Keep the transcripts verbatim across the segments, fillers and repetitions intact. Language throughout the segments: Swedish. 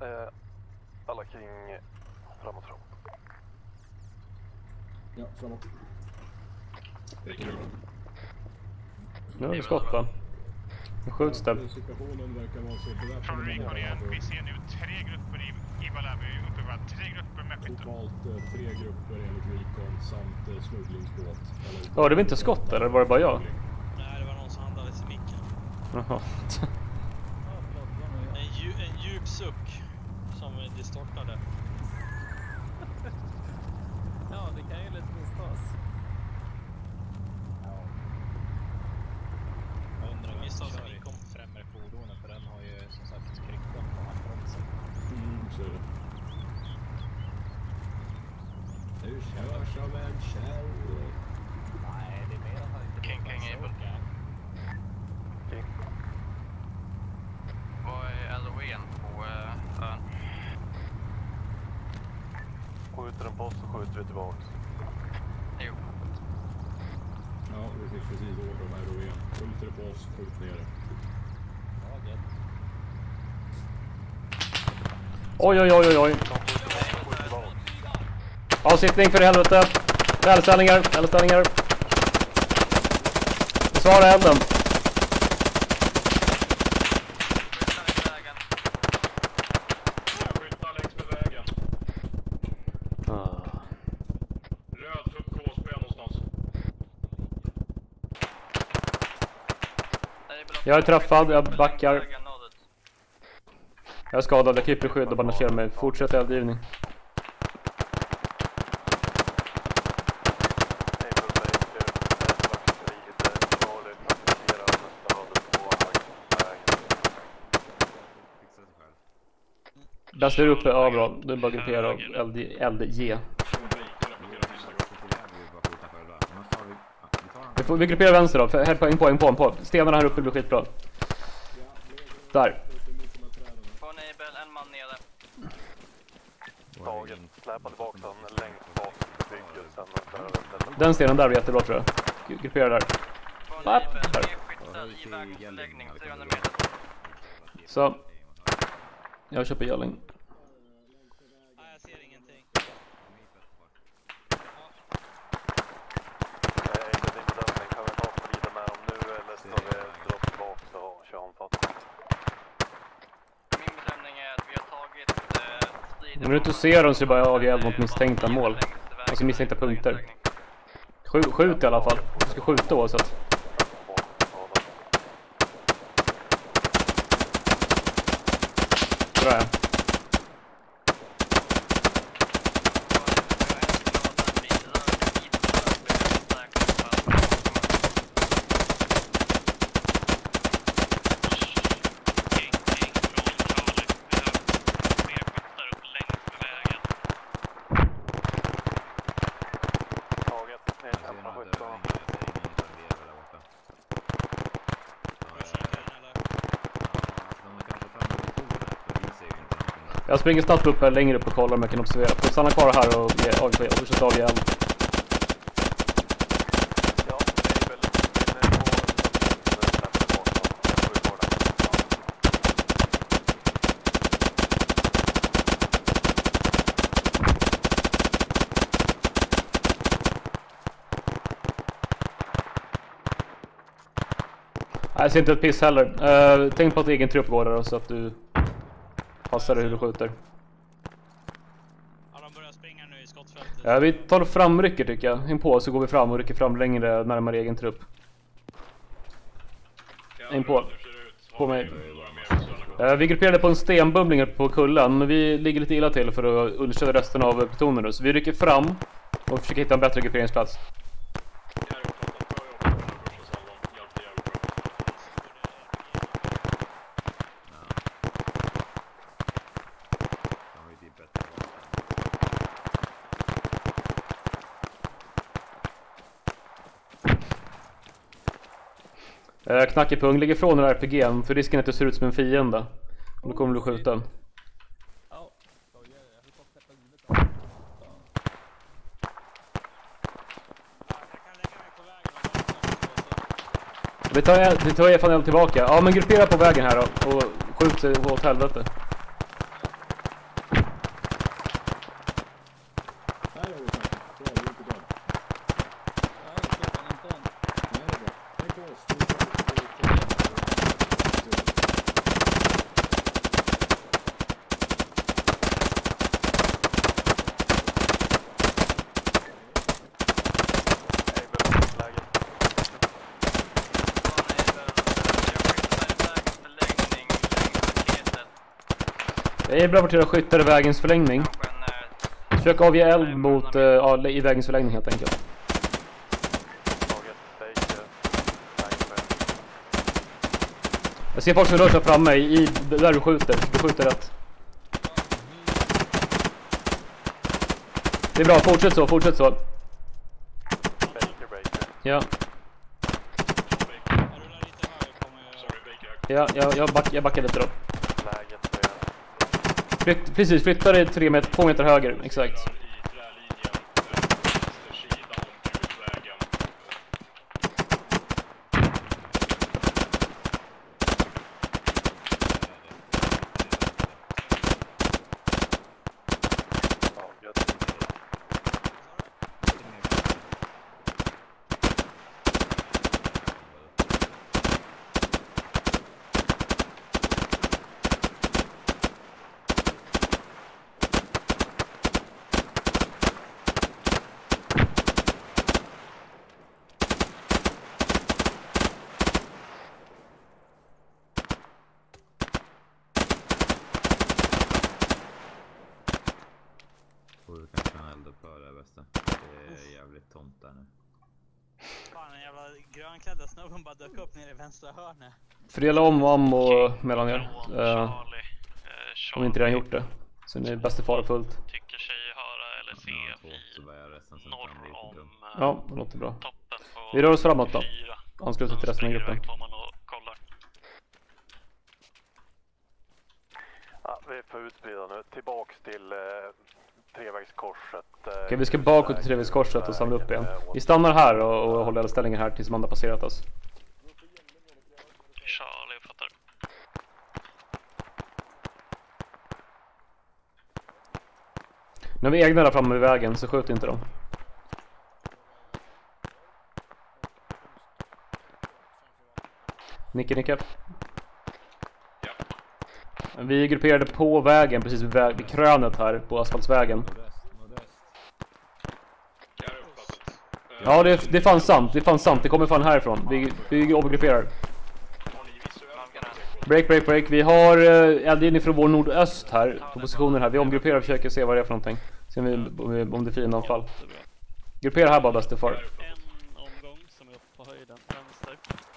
Eh, alla kring framåt framåt. Ja, framåt. Det är kul. Nu har vi skott va? Nu skjuts det. Situationen verkar vara så. Från recon igen. Vi ser nu tre grupper i, i Balavu uppe på tre grupper med skyttar. Totalt eh, tre grupper enligt recon samt eh, smugglingsbåt. Ja, det var inte skott eller var det bara jag? Nej, det var någon som andades i micken. Jaha. En, dju, en djup suck som distortade. Ja, det kan ju lite misstas. Jag undrar om missar som vi kom främre fordonen för den har ju som sagt kryckan på handbromsen. Mm, så är det. Du kör som en kärring. Nej, det är mer att han inte King, King, Able. King. Vad är L O en på uh, ön? Skjuter den på oss så skjuter vi tillbaks. Jo. Ja, vi fick precis order om R O E. Skjuter det på oss, skjut ner det. Ja, gött. Oj, oj, oj, oj, oj. Avsittning för helvete. Välställningar, välställningar. Svara elden. Skjuta längs med vägen. Ah. Röd trupp K S P någonstans. Jag är träffad, jag backar. Jag är skadad, jag kryper i skydd och bandagerar mig. Fortsätt eldgivning. Bäst är uppe, ja bra. Du är bara gruppera av L D G. Vi, får, vi grupperar vänster då, här på, in på, in på, in på. Stenarna här uppe blir skitbra. Där. På Nabel, en man nere. Taget, släpa tillbaka den längst bak i bygget sen. Den stenen där blir jättebra tror jag. Gruppera där. På Nabel, tre skyttar i vägförläggning, trehundra meter. Så. Jag köper gälling. Nej, jag ser ingenting. Nej, det är inte den. Kan vi ta och vidare med dem nu eller ska vi dra tillbaka och köra omfattning? Min bedömning är att vi har tagit eh, striden. Om du inte ser dem så är det bara jag eld mot misstänkta mål. Alltså misstänkta punkter. Skjut, skjut i alla fall. Du ska skjuta oavsett. Bra ja. Jag springer snabbt upp här längre upp och kollar om jag kan observera. Jag får stanna kvar här och ge avge och fortsätta avge eld. Nej, jag ser inte ett piss heller. Uh, tänk på att egen trupp går där då, så att du passar hur du skjuter. Ja, de börjar springa nu i skottfältet. Ja, vi tar framrycker tycker jag. In på så går vi fram och rycker fram längre närmare egen trupp. In på. På mig. Uh, vi grupperade på en stenbumling på kullen, men vi ligger lite illa till för att understödja resten av plutonen nu. Så vi rycker fram och försöker hitta en bättre grupperingsplats. Knackig pung, ligger från den R P G:n för risken är att det ser ut som en fiende. Då kommer du skjuta. Vi tar, vi tar fan tillbaka. Ja men gruppera på vägen här då och skjut sig åt helvete. Jag rapporterar skyttar i vägens förlängning. Försök avge eld mot, uh, ja, i vägens förlängning helt enkelt. Jag ser folk som rör sig framme i, där du skjuter. Du skjuter rätt. Det är bra, fortsätt så, fortsätt så. Ja. Ja, jag, jag, back, jag backar lite då. Flytt, precis, flytta dig tre meter, två meter höger, exakt. Grönklädda snubben bara dök upp nere i vänstra hörnet. Fördela om ammo mellan er. Uh, om inte redan gjort det. Så ni är bäst i fara fullt. Tycker sig höra eller se vid norr om ja, det låter bra. Vi rör oss framåt då. Ansluter till resten av gruppen. Ja, vi är på utbrida nu. Tillbaks till eh, trevägskorset. Eh, Okej, vi ska bakåt till trevägskorset och samla upp igen. Vi stannar här och, och håller ställningen här tills man har passerat oss. Charlie, jag fattar. När vi egnar där framme vid vägen så skjut inte dem. Nicke, nicke. Vi är grupperade på vägen, precis vid, väg, vid krönet här på asfaltsvägen. Ja, det, det fanns sant, det fanns sant, det kommer fan härifrån. Vi, vi omgrupperar. Break, break, break. Vi har eld in ifrån vår nordöst här, på positionen här. Vi omgrupperar och försöker se vad det är för någonting. Se om, vi, om det är fiendanfall. Gruppera här bara, bäst far. En omgång som är uppe på höjden, vänster.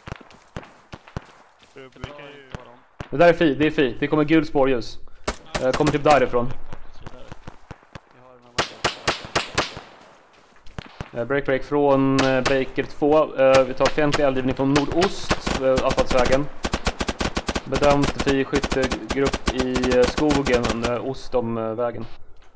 Det där är fi, det är fi. Det kommer gul spårljus. Uh, kommer typ därifrån. Uh, break break från uh, Baker två. Uh, vi tar fientlig eldgivning från nordost, uh, asfaltsvägen. Bedömt fi skyttegrupp i uh, skogen, uh, ost om uh, vägen.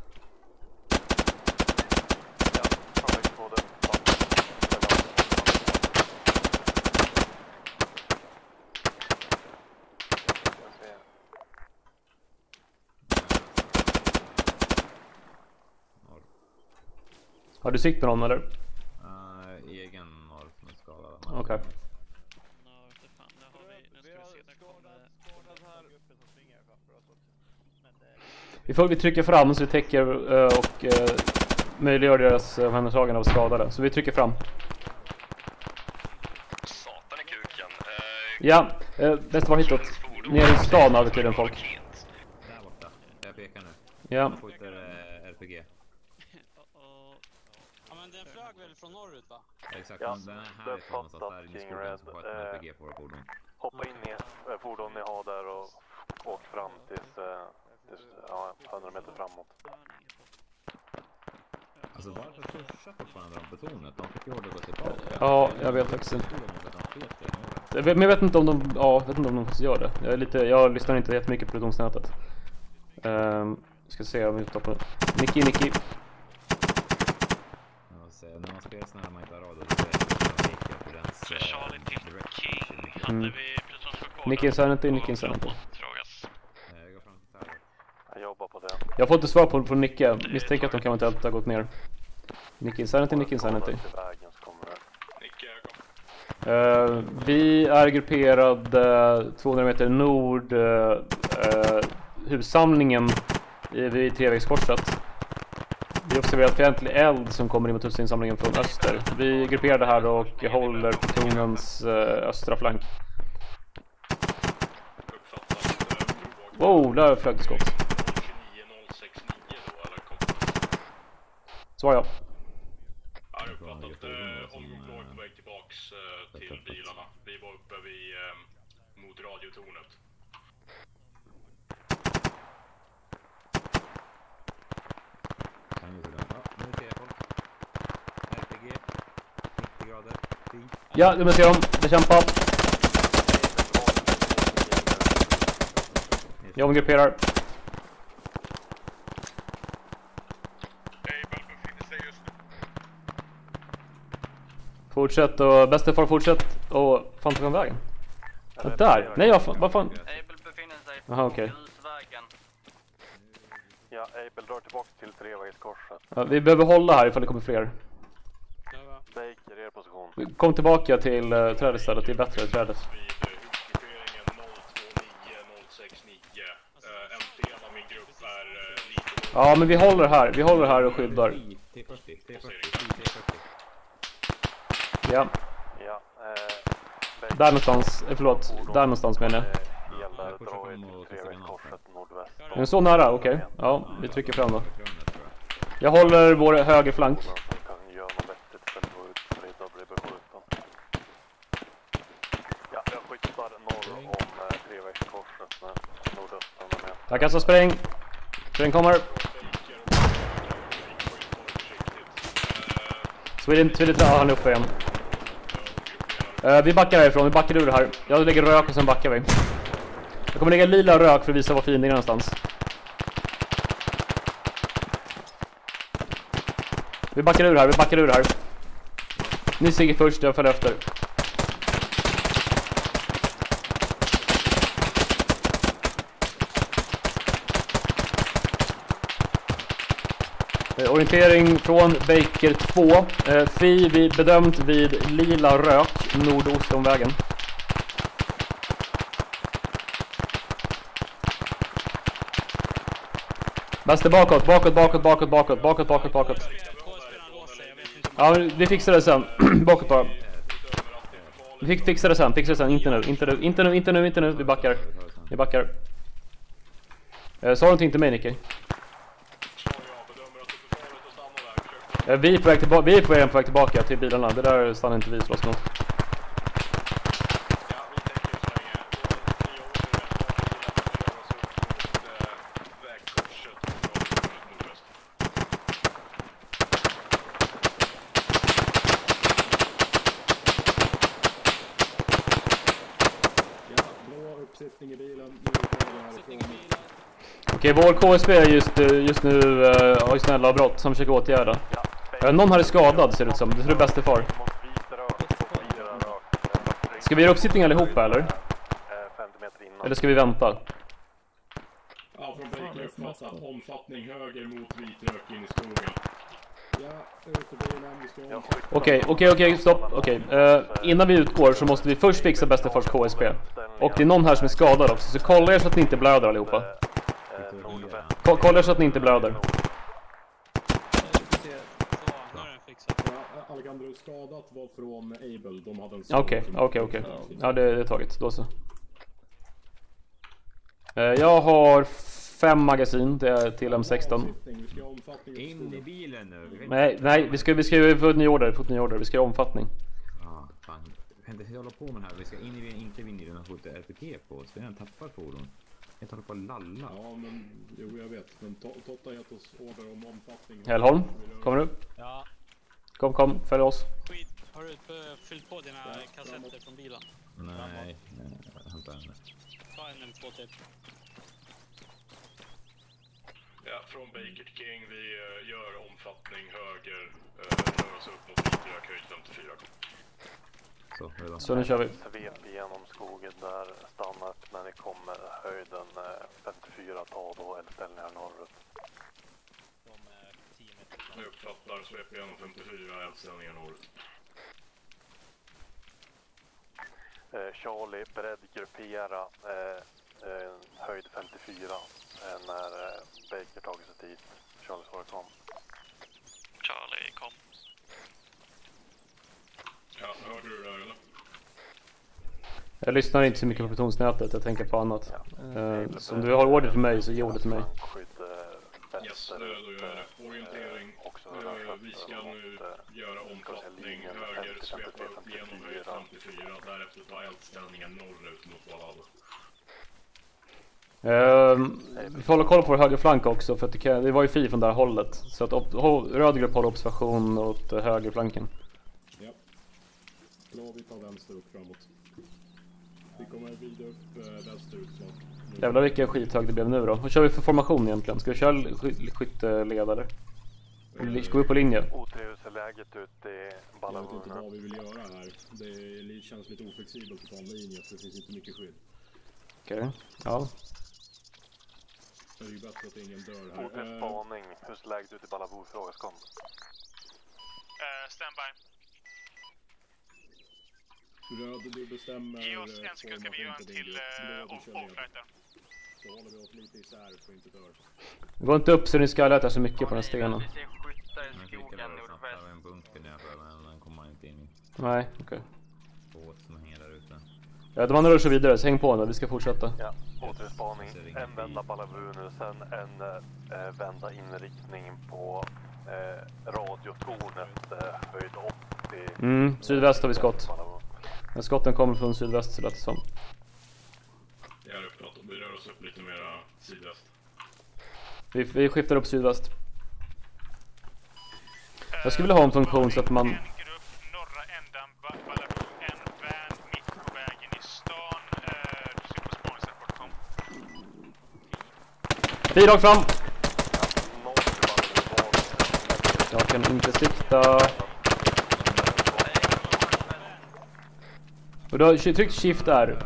Har du sikt med någon eller? Uh, egen norr som är skadad. Okej. Okay. Vi får vi trycker fram så vi täcker uh, och uh, möjliggör deras omhändertagande av skadade. Så vi trycker fram. Satan i kuken. Uh, ja, uh, nästa var hitåt. Nere i stan hade tydligen folk. Där borta. Jag pekar nu. Ja. Jag skjuter uh, R P G. Ja, men den flög väl från norrut va? Exakt, ja, den är härifrån så där inne i skogen så får ett R P G på våra fordon. Hoppa in i eh, fordon ni har där och åk fram tills, eh, tills ja, hundra meter framåt. Alltså varför pushar fortfarande de betonet? De fick ju ordet gå tillbaka. Ja, jag vet faktiskt inte. Men jag vet inte om de, ja, vet inte om de faktiskt gör det. Jag, är lite, jag lyssnar inte jättemycket på plutonsnätet. Um, ska se om vi tar på Nicky, Nicky. När man spelar sådana här man inte har radio så är det lika för den så Charlie till King hade mm. vi plutonsjukvården. Nicky Insanity, Nicky Insanity. Jag jobbar på det. Jag får inte svar på från Nicke. Misstänker att de kan eventuellt ha gått ner. Nicky Insanity, Nicky Insanity. Uh, vi är grupperade tvåhundra meter nord uh, uh, hussamlingen vid trevägskorset. Vi observerar fientlig eld som kommer in mot husinsamlingen från öster. Vi grupperar det här och håller plutonens uh, östra flank. Wow, där flög det skott. Svar ja. Jag har uppfattat att eh, Anrop var på väg tillbaks eh, till bilarna. Vi var uppe vid, eh, mot radiotornet. Kan ju sådär. Ja, nu ser jag folk. R P G. nittio grader. Fint. Ja, du ser dem. Bekämpa. Jag omgrupperar. Fortsätt och bästa far fortsätt och fan tog han vägen? Ja, där. Nej, jag vad fan. Able befinner sig på Aha, okej. grusvägen. Ja, Able drar tillbaka till trevägskorset. Ja, vi behöver hålla här ifall det kommer fler. Baker, er position. Kom tillbaka till uh, trädet istället, det är bättre trädet. Vid huvudgrupperingen noll två nio noll sex nio. Uh, en del av min grupp är uh, lite... Ja, men vi håller här. Vi håller här och skyddar. T fyrtio, T fyrtio, T fyrtio. Ja. Ja, eh... Där någonstans, eh, förlåt. Där någonstans menar jag. Gäller dra er till trevägskorset nordväst. Är den så nära? Okej. Okay. Ja, vi trycker fram då. Jag håller vår höger flank. Ja, jag skjutsar norr om trevägskorset med nordöstan med. Tack alltså, spräng. Spräng kommer. Sweden, Sweden, ja, han är uppe igen. Uh, vi backar härifrån, vi backar ur det här. Jag lägger rök och sen backar vi. Jag kommer lägga lila rök för att visa var fienden är någonstans. Vi backar ur här, vi backar ur här. Ni stiger först, jag följer efter. Eh, orientering från Baker två. Eh, Fi vi bedömt vid lila rök nordost om vägen. Bäste bakåt, bakåt, bakåt, bakåt, bakåt, bakåt, bakåt, bakåt. Ja, vi fixar det sen. Bakåt bara. Vi fick fixa det sen, fixa det sen, inte nu, inte nu, inte nu, inte nu, inte nu, vi backar. Vi backar. Eh, sa du någonting till mig, Nicky? Eh, vi är på väg tillbaka, vi är på väg, på väg tillbaka till bilarna, det där stannar inte vi slåss mot. Okej, vår K S B är just, just nu uh, har ju snälla brott som försöker åtgärda. Uh, någon här är skadad ser det ut som, det är det bästa far. Ska vi göra uppsittning allihopa eller? Eller ska vi vänta? Ja, från Baker uppfattat omfattning höger mot vitrök in i skogen. Okej, okej, okej, stopp. Okej, uh, innan vi utgår så måste vi först fixa bästa fars K S B. Och det är någon här som är skadad också, så kolla er så att ni inte blöder allihopa. Ko kolla så att ni inte blöder. Alejandro skadat var från Able, de hade en... Okej, okej, okej. Ja, det, det är taget, då så. Uh, jag har fem magasin, det är till M sexton. In i bilen nu. Nej, nej, vi ska, vi ska få ny order, få ny order, vi ska göra omfattning. Ja, fan. Vi kan inte hålla på med den här, vi ska in i bilen, inte vinna den och få ett R P G på oss. Vi har en tappar fordon. Jag tar på att lalla. Ja, men jo, jag vet. Men Totta har gett oss order om omfattning. Hellholm, kommer du? Ja. Kom, kom, följ oss. Skit, har du fyllt på dina kassetter från bilen? Nej, nej, hämta henne. Ta en M två till. Ja, från Baker till King, vi uh, gör omfattning höger, uh, rör oss upp mot vitrök, höjd femtiofyra. Så, redan. Så nu kör vi. Svep igenom skogen där, stanna upp när ni kommer höjden uh, femtiofyra, ta då eller ställningar norrut. De är tio meter. Jag uppfattar, svep igenom femtiofyra, eldställningar norrut. Uh, Charlie, beredd gruppera, uh, uh, höjd femtiofyra. När eh, Baker tagit sig dit. Charlie svarar kom. Charlie kom. Ja, hörde du det där eller? Jag lyssnar inte så mycket på plutonsnätet, jag tänker på annat. Ja. Uh, så om du har order till mig så ge order till mig. Yes. västerut. Då gör jag det. Orientering. Också Eh, vi ska nu göra omkastning höger, svepa upp genom höjd femtiofyra, därefter ta eldställningen norrut mot Balavu. Uh, vi får hålla koll på vår högerflank också, för att det, kan, det var ju fri från det här hållet. Så att op- röd grupp håller observation åt uh, högerflanken. Ja. Bra, vi tar vänster upp framåt. Vi kommer vrida upp uh, västerut snart. Jävlar vilken skithög det blev nu då. Vad kör vi för formation egentligen? Ska vi köra sk- skytteledare? Eller ska vi på linje? Otrevselläget ute i Balavu. Jag vet inte vad vi vill göra här. Det känns lite oflexibelt att ta en linje, för det finns inte mycket skydd. Okej, okay. Ja. Det är ju bättre att ingen dör här. Otrevs spaning. Hur ser läget ut i Balavu? Frågas kom. Uh, standby. Röd, du bestämmer... Ge oss en sekund, ska vi göra en till uh, off-flighter. Så håller vi oss lite isär så inte dör. Det går inte upp så ni ska läta så mycket på den här stenen. Vi ser skyttar i skogen nordväst. En bunker där för men den kommer man inte in i. Nej, okej. Okay. Båt som hänger där ute. Ja, de andra rör sig vidare, så häng på nu, vi ska fortsätta. Ja, återspaning. En vända Balavu nu, sen en äh, vända inriktning på äh, radiotornet äh, höjd åttio. Mm, sydväst har vi skott. Men skotten kommer från sydväst så lät det som. Jag är uppåt, vi rör oss upp lite mer sydväst. Vi, vi skiftar upp sydväst. Jag skulle vilja ha en funktion så att man... En grupp, norra ändan, Balavu, en van mitt på vägen i stan. Du ser på spaningsrapport kom. Bidrag fram! Jag kan inte sikta. Och du har tryckt shift där.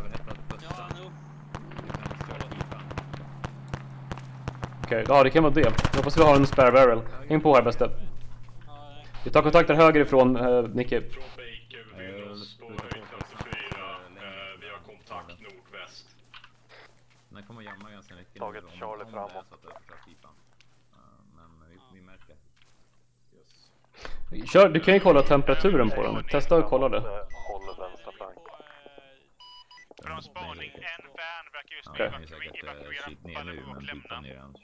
Okej, okay, ja det kan vara det. Jag hoppas vi har en spare barrel. Häng på här bästa. Vi tar kontakter högerifrån, uh, Nicky. Från Baker, vi befinner oss på höjd femtiofyra. Uh, vi har kontakt nordväst. Den kommer jamma ganska mycket. Taget Charlie framåt. Men vi, vi märker. Yes. Kör, du kan ju kolla temperaturen på den. Testa och kolla det. Håller vänstra flank. Från spaning, en van verkar just Okay. nu evakuera, evakuera Balavu och lämna.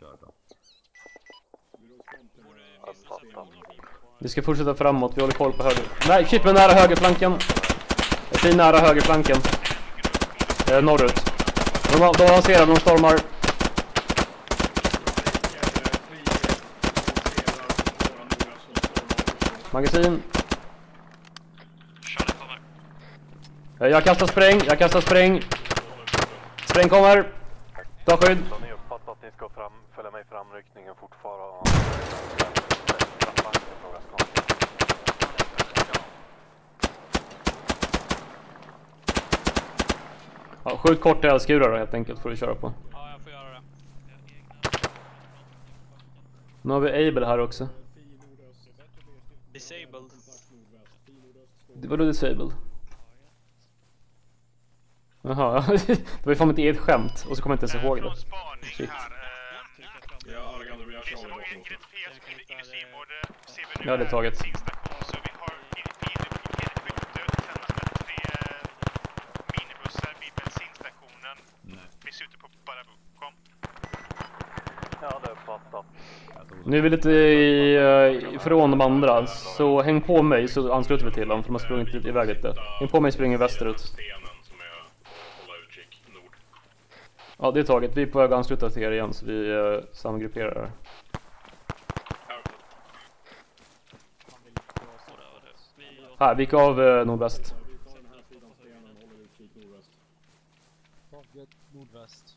Vi ska fortsätta framåt, vi håller koll på höger. Nej, shit, men nära högerflanken. Jag är nära högerflanken. Eh, norrut. De, de avancerar, de stormar. Magasin. Eh, jag kastar spräng, jag kastar spräng. Spräng kommer. Ta skydd. Så ni uppfattar att ni ska fram, följa med i framryckningen fortfarande. Ja, skjut korta eldskurar då helt enkelt får du köra på. Ja, jag får göra det. Nu har vi able här också. Disabled. Det var då disabled. Jaha, det var ju fan ett eget skämt och så kommer jag inte ens ihåg det. Shit. Ja, det är taget. Ja, det är uppfattat. Nu är vi lite i, uh, ifrån de andra, så häng på mig så ansluter vi till dem, för de har sprungit lite iväg lite. Häng på mig och springer västerut. Ja, det är taget. Vi är på väg att ansluta till er igen, så vi uh, samgrupperar här. Här, vi gick av uh, nordväst. Nordväst.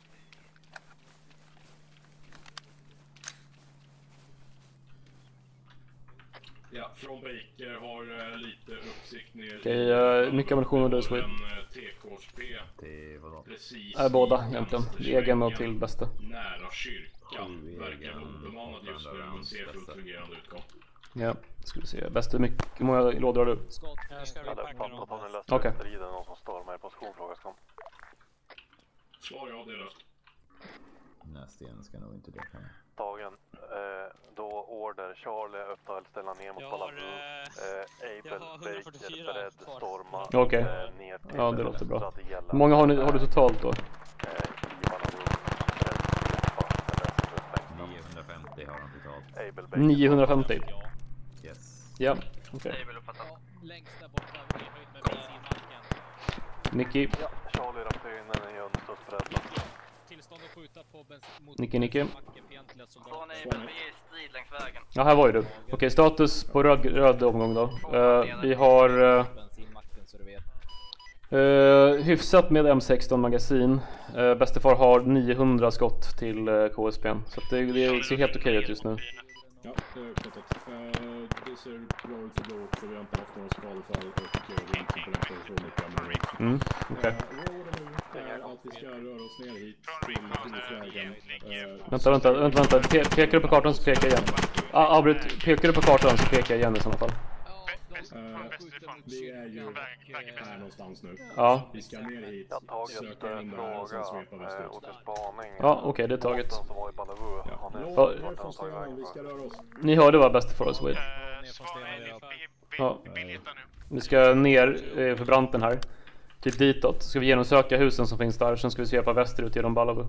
Ja, från Baker har uh, lite uppsikt ner. Okej, uh, mycket ammunition och dödskydd. T K S P. Precis. Är båda egentligen. Egen och till bästa. Nära kyrkan. Verkar obemannad just nu, men ser fullt fungerande utgång. Ja, ska vi se. Bästa, mycket, hur många lådor har du? Skott, jag ska Ja, det är repacka dem. uppfattat att ni löste Okej. striden. Någon som stormar i position, frågas kom. Svar ja, det är löst. Nästa igen ska nog inte det kan. Tagen. Eh, då order Charlie öppna eldställa ner mot Jag har, Balavu. eh, Eh, jag Able, har Baker, hundrafyrtiofyra beredd, kvar. storma. Okej. eh, ner till Ja, det låter bra. Radiella. Hur många har, ni, har du totalt då? Eh, i Balavu. Beredd, stoppa, eller, niohundrafemtio har han totalt? Able Baker. niohundrafemtio. Yes. Ja, okej. Able uppfattat. Ja, längst där borta, i höjd med bensinmacken. Nicky. Ja, Charlie rapporterar in en i understödsbredd. Tillstånd att skjuta på bensin mot Nicky, Nicky. bensinmacken, fientliga soldater. Från Able, vi är i strid längs vägen. Ja, här var ju du. Okej, status på röd, röd omgång då. Uh, vi har uh, Bensinmacken så du vet. uh, hyfsat med M sexton magasin. Uh, Bästefar har niohundra skott till uh, K S P. Så att det, det ser helt okej ut just nu. Ja, det är uppfattat. Uh, det ser bra ut för blå också. Vi har inte haft några skadefall och uh, vi är inte berättat så mycket. Mm, okej. Uh, råden nu är att vi ska röra oss ner hit till husvägen. Uh, Vänta, vänta, vänta, vänta. Pe pekar du på kartan så pekar jag igen. Ah, avbryt. Pekar du på kartan så pekar jag igen i sådana fall. Uh, vi är ju här någonstans nu. Ja. Vi ska ner hit, Jag har tagit söka en in där och sen fråga svepa eh, västerut. och till spaning. Ja, okej, okay, det är taget. Båten som var i Balavu. Han är Ja, vart det är han första tagit gången vägen vi för. ska röra oss. Ni hörde vad Bästefar oss vid. Ja. Vi ska ner eh, för branten här. Typ ditåt. Ska vi genomsöka husen som finns där. Sen ska vi svepa västerut genom Balavu.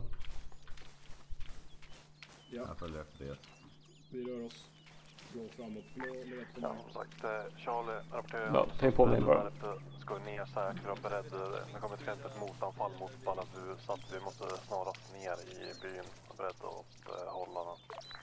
Ja, Jag följer efter det. vi rör oss. Gå framåt. Blå, ner, Ja, som sagt, eh, Charlie rapporterar. Ja, häng på mig bara. Ska ner säkra och beredd. Det kommer ett fientligt motanfall mot Balavu så att vi måste snarast ner i byn och beredda att eh, hålla den.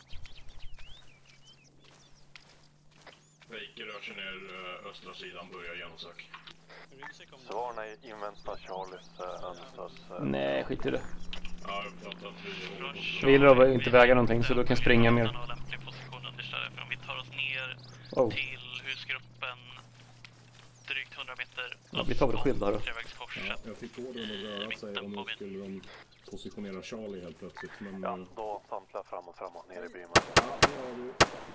Baker rör sig ner uh, östra sidan, börjar genomsök. Svarna inväntar Charlies äh, önstas... Äh, Nej, skit i det. Ja, uppfattat. Vi Vi gillar att inte väga någonting så du kan springa mer. Om vi tar oss ner Oh. till husgruppen drygt hundra meter Ja, vi tar väl skilda här då. Ja, jag fick order att röra sig och nu skulle de positionera Charlie helt plötsligt. Men, ja, eh, då samtliga framåt, framåt, ner i byn. ja, det har vi.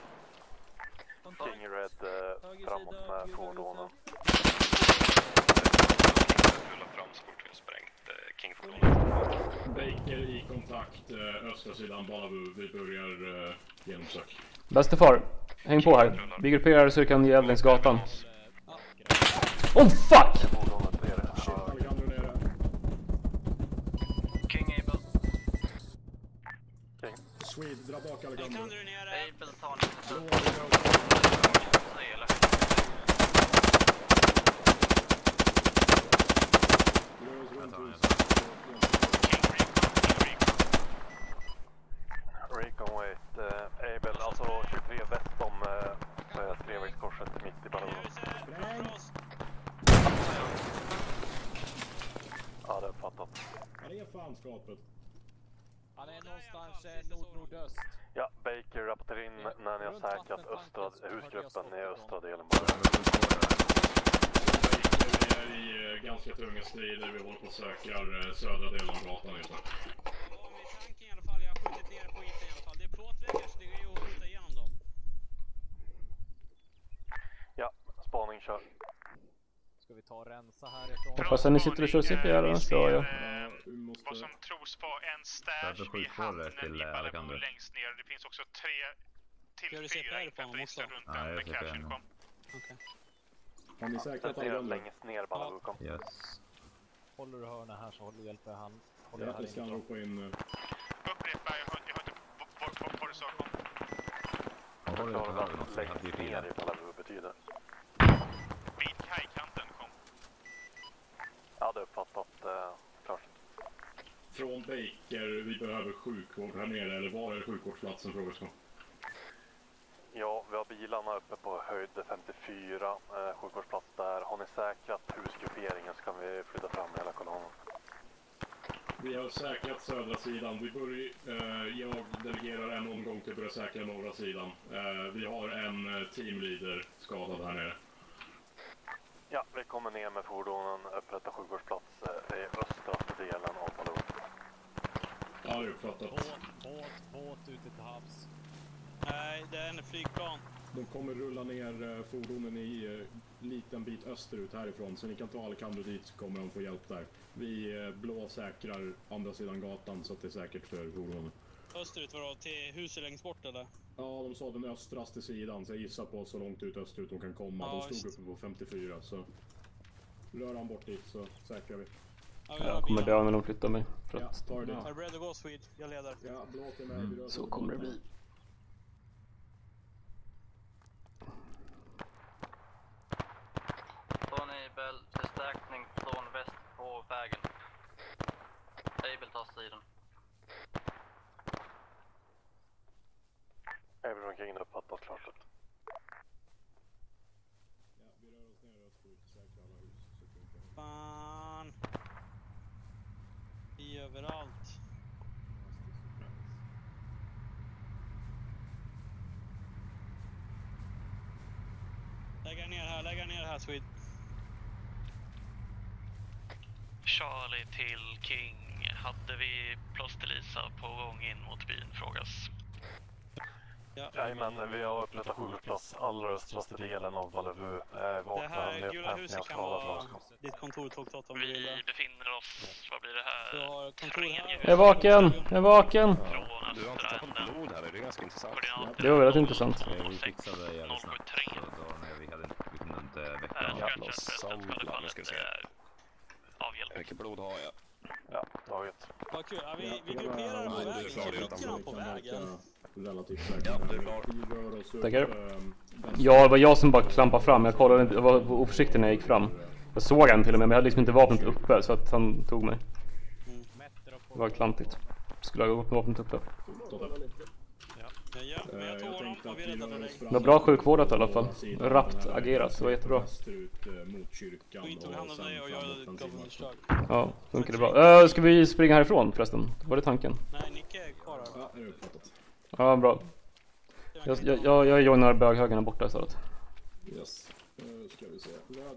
King Red äh, framåt med fordonen. rulla fram så fort vi har sprängt uh, King-fordonet. Baker i kontakt, äh, östra sidan Balavu. Vi börjar äh, genomsök. Bästefar, häng på här. Vi grupperar så du kan ge eld längs gatan. Oh fuck! Fordonet nere. Ja, Alejandro nere. King Able. King. Swede, dra bak Alejandro. Able tar lite Blå, tid. vi Säg eller? rör oss runt huset. Recon wait. Äh, Able, alltså tjugotre väst om äh, trevägskorset mitt i Balavu. Ja, det är fattat. Vad är fanskapet? Han är någonstans eh, nord-nordöst. Ja, Baker rapporterar in när ni har säkrat östra husgruppen i östra delen. Vi är i uh, ganska tunga strider. Vi håller på att säkra uh, södra delen av gatan just nu. I alla fall, jag har skjutit ner på ytan i alla fall. Det är plåtväggar så det går ju att skjuta igenom dem. Ja, spaning kör. Ska vi ta och rensa härifrån? Hoppas att ni sitter och kör C P R annars då, ja. Vi måste... Vad som tros vara en stash vid hamnen i Balavu längst ner. Det finns också tre till fyra infantilister runt den med cashen kom. Okej. Har ni säkrat Det är alla? längst ner Balavu kom. Yes. Håller du hörna här så håller hjälper jag han. Håller Ja, här vi ska inne. ropa in... Uh... Upprepa, jag hör, jag hör inte vad du sa. Jag håller på vägen också, jag hade ju Längst bilen. ner i Balavu betyder. Vid kajkanten kom. Ja, det är uppfattat. Uh, klart. Från Baker, vi behöver sjukvård här nere, eller var är sjukvårdsplatsen frågerskan? Ja, vi har bilarna uppe på höjd femtiofyra, eh, sjukvårdsplats där. Har ni säkrat husgrupperingen så kan vi flytta fram hela kolonnen. Vi har säkrat södra sidan. Vi börjar, eh, jag delegerar en omgång till att börja säkra norra sidan. Eh, vi har en eh, teamleader skadad här nere. Ja, vi kommer ner med fordonen, upprätta sjukvårdsplats eh, i östra delen av Balavu. Ja, det är uppfattat. Båt, båt, båt ute till havs. Nej, det är en flygplan. De kommer rulla ner eh, fordonen i eh, liten bit österut härifrån. Så ni kan ta Alejandro dit så kommer de få hjälp där. Vi eh, blå säkrar andra sidan gatan så att det är säkert för fordonen. Österut vadå? Till huset längst bort eller? Ja, de sa den östraste sidan så jag gissar på så långt ut österut de kan komma. Ja, de stod just. uppe på femtiofyra så rör han bort dit så säkrar vi. Ja, vi Jag har kommer bilen. dö när de flyttar mig. För Ja, att, tar det. Är du beredd att gå Swede? Jag leder. Ja, blå till mig. vi rör så oss kommer det mot- bli. från King uppfattat klart sett. Ja, vi rör oss ner och ut säkra alla hus. Fan. I överallt. Lägga ner här, lägga ner här, Swede. Charlie till King. Hade vi plåsterlisa på gång in mot byn, frågas. Ja, Jajamän, vi har upprättat sjukvårdsplats allra östraste delen av Balavu. Eh, det här gula huset kan vara ditt kontor tog åt om du vill. Vi befinner oss, vad blir det här? Du har kontor här. Jag är vaken, jag är vaken. Du har inte tappat blod här, det är ganska intressant. Det var väldigt intressant. Vi fixade det jävligt snabbt. Då, nej, vi, hade, vi kunde inte väcka honom. Jävla samla, nu ska vi se. Vilket blod har jag? Ja, taget. Vad kul, ja, vi, vi grupperar på vägen. Klickarna på vägen. Relativt säkert. Ja, du är klar. Vi rör oss upp, Tackar. ehm, Ja, det var jag som bara klampade fram. Jag kollade inte, jag var oförsiktig när jag gick fram. Jag såg han till och med, men jag hade liksom inte vapnet uppe så att han tog mig. Det var klantigt. Skulle ha gått med vapnet uppe. Ja, ja, men jag tog honom och vi räddade dig. Det var bra sjukvårdat i alla fall. Rappt agerat, det var jättebra. Skit tog hand om dig och jag gav en slag. Ja, funkar det bra. Äh, ska vi springa härifrån förresten? Var det tanken? Nej, Nicke är kvar här. Ja, det är uppfattat. Ja, bra. Jag, jag, jag, jag joinar böghögarna borta istället. Yes. Nu ska vi se.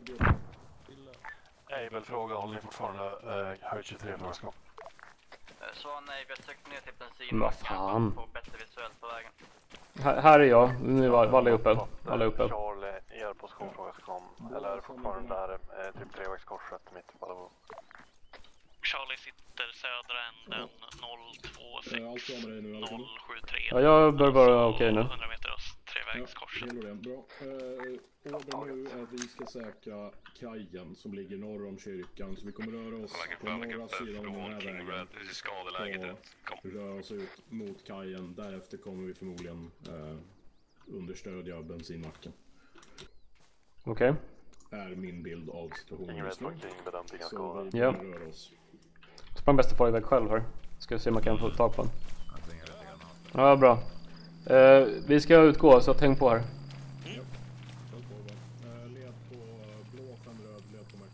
Able-fråga, håller ni fortfarande eh, höjd tjugotre för skap? Så nej, vi har sökt ner till bensin. Men vad fan? Få bättre visuellt på vägen. Här, här är jag. Nu är alla uppe. Alla är uppe. Charlie, er position fråga kom. Eller är det fortfarande där eh, typ trevägskorset mitt i Balavu? Charlie sitter södra änden noll två sex noll sju tre. Ja, jag bör vara okej nu. hundra meter öst, trevägskorset. Ja, bra. Eh, order nu är att vi ska säkra kajen som ligger norr om kyrkan. Så vi kommer röra oss på norra sidan av den här vägen. Och röra oss ut mot kajen. Därefter kommer vi förmodligen eh, understödja bensinmacken. Okej. Okay. Är min bild av situationen. Ingen vet vad King bedömt inga skador. Ja. Sprang bästa far iväg själv här. Ska se om man kan få tag på den. Ja, bra. Eh, vi ska utgå, så tänk på här. Ja. Uh, led på blå, fem röd, led på mig.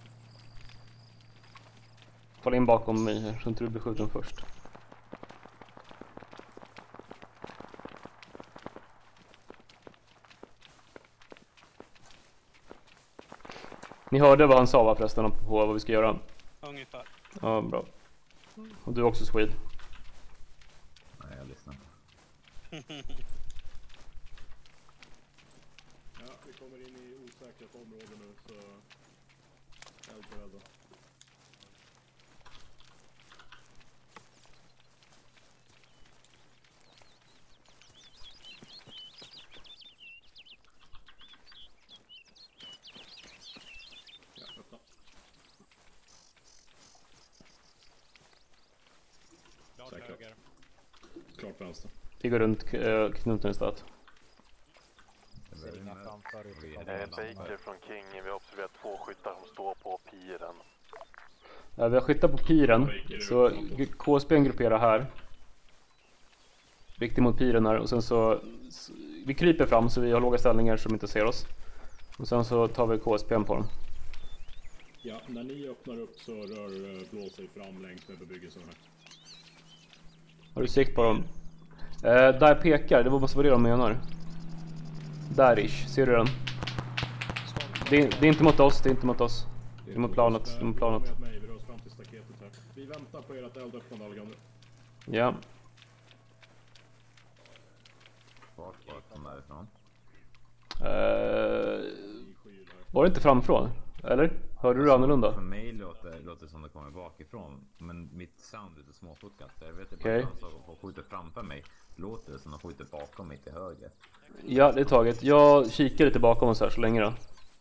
Fall in bakom mig här, så inte du blir skjuten först. Ni hörde vad han sa, va, förresten, på vad vi ska göra? Ungefär. Ja, bra. Och du också, Swede. Nej, jag lyssnar. Ja, vi kommer in i osäkert område nu, så jag är beredd. Ja, öppna. Klart höger. Klart vänster. Vi går runt äh, knuten istället. Eh, Baker från King, vi har observerat två skyttar som står på piren. Ja, vi har skyttar på piren, så K S B grupperar här. Riktigt mot piren här, och sen så vi kryper fram så vi har låga ställningar som inte ser oss. Och sen så tar vi K S B på dem. Ja, när ni öppnar upp så rör blå sig fram längs med bebyggelsen här. Har du sikt på dem? Eh, där pekar, det måste vara det de menar. Där-ish, ser du den? Det, det är inte mot oss, det är inte mot oss. Det är mot planet, det är mot planet. Vi rör oss fram till staketet här. Vi väntar på er att elda upp från Algander. Ja. Vart var de därifrån? Eh, var det inte framifrån? Eller? Hörde du det annorlunda? För mig låter, låter det som det kommer bakifrån. Men mitt sound är lite småfotkat. Jag vet inte okay. Bara som skjuter framför mig. Låter det som de skjuter bakom mig till höger. Ja, det är taget. Jag kikar lite bakom oss här så länge då.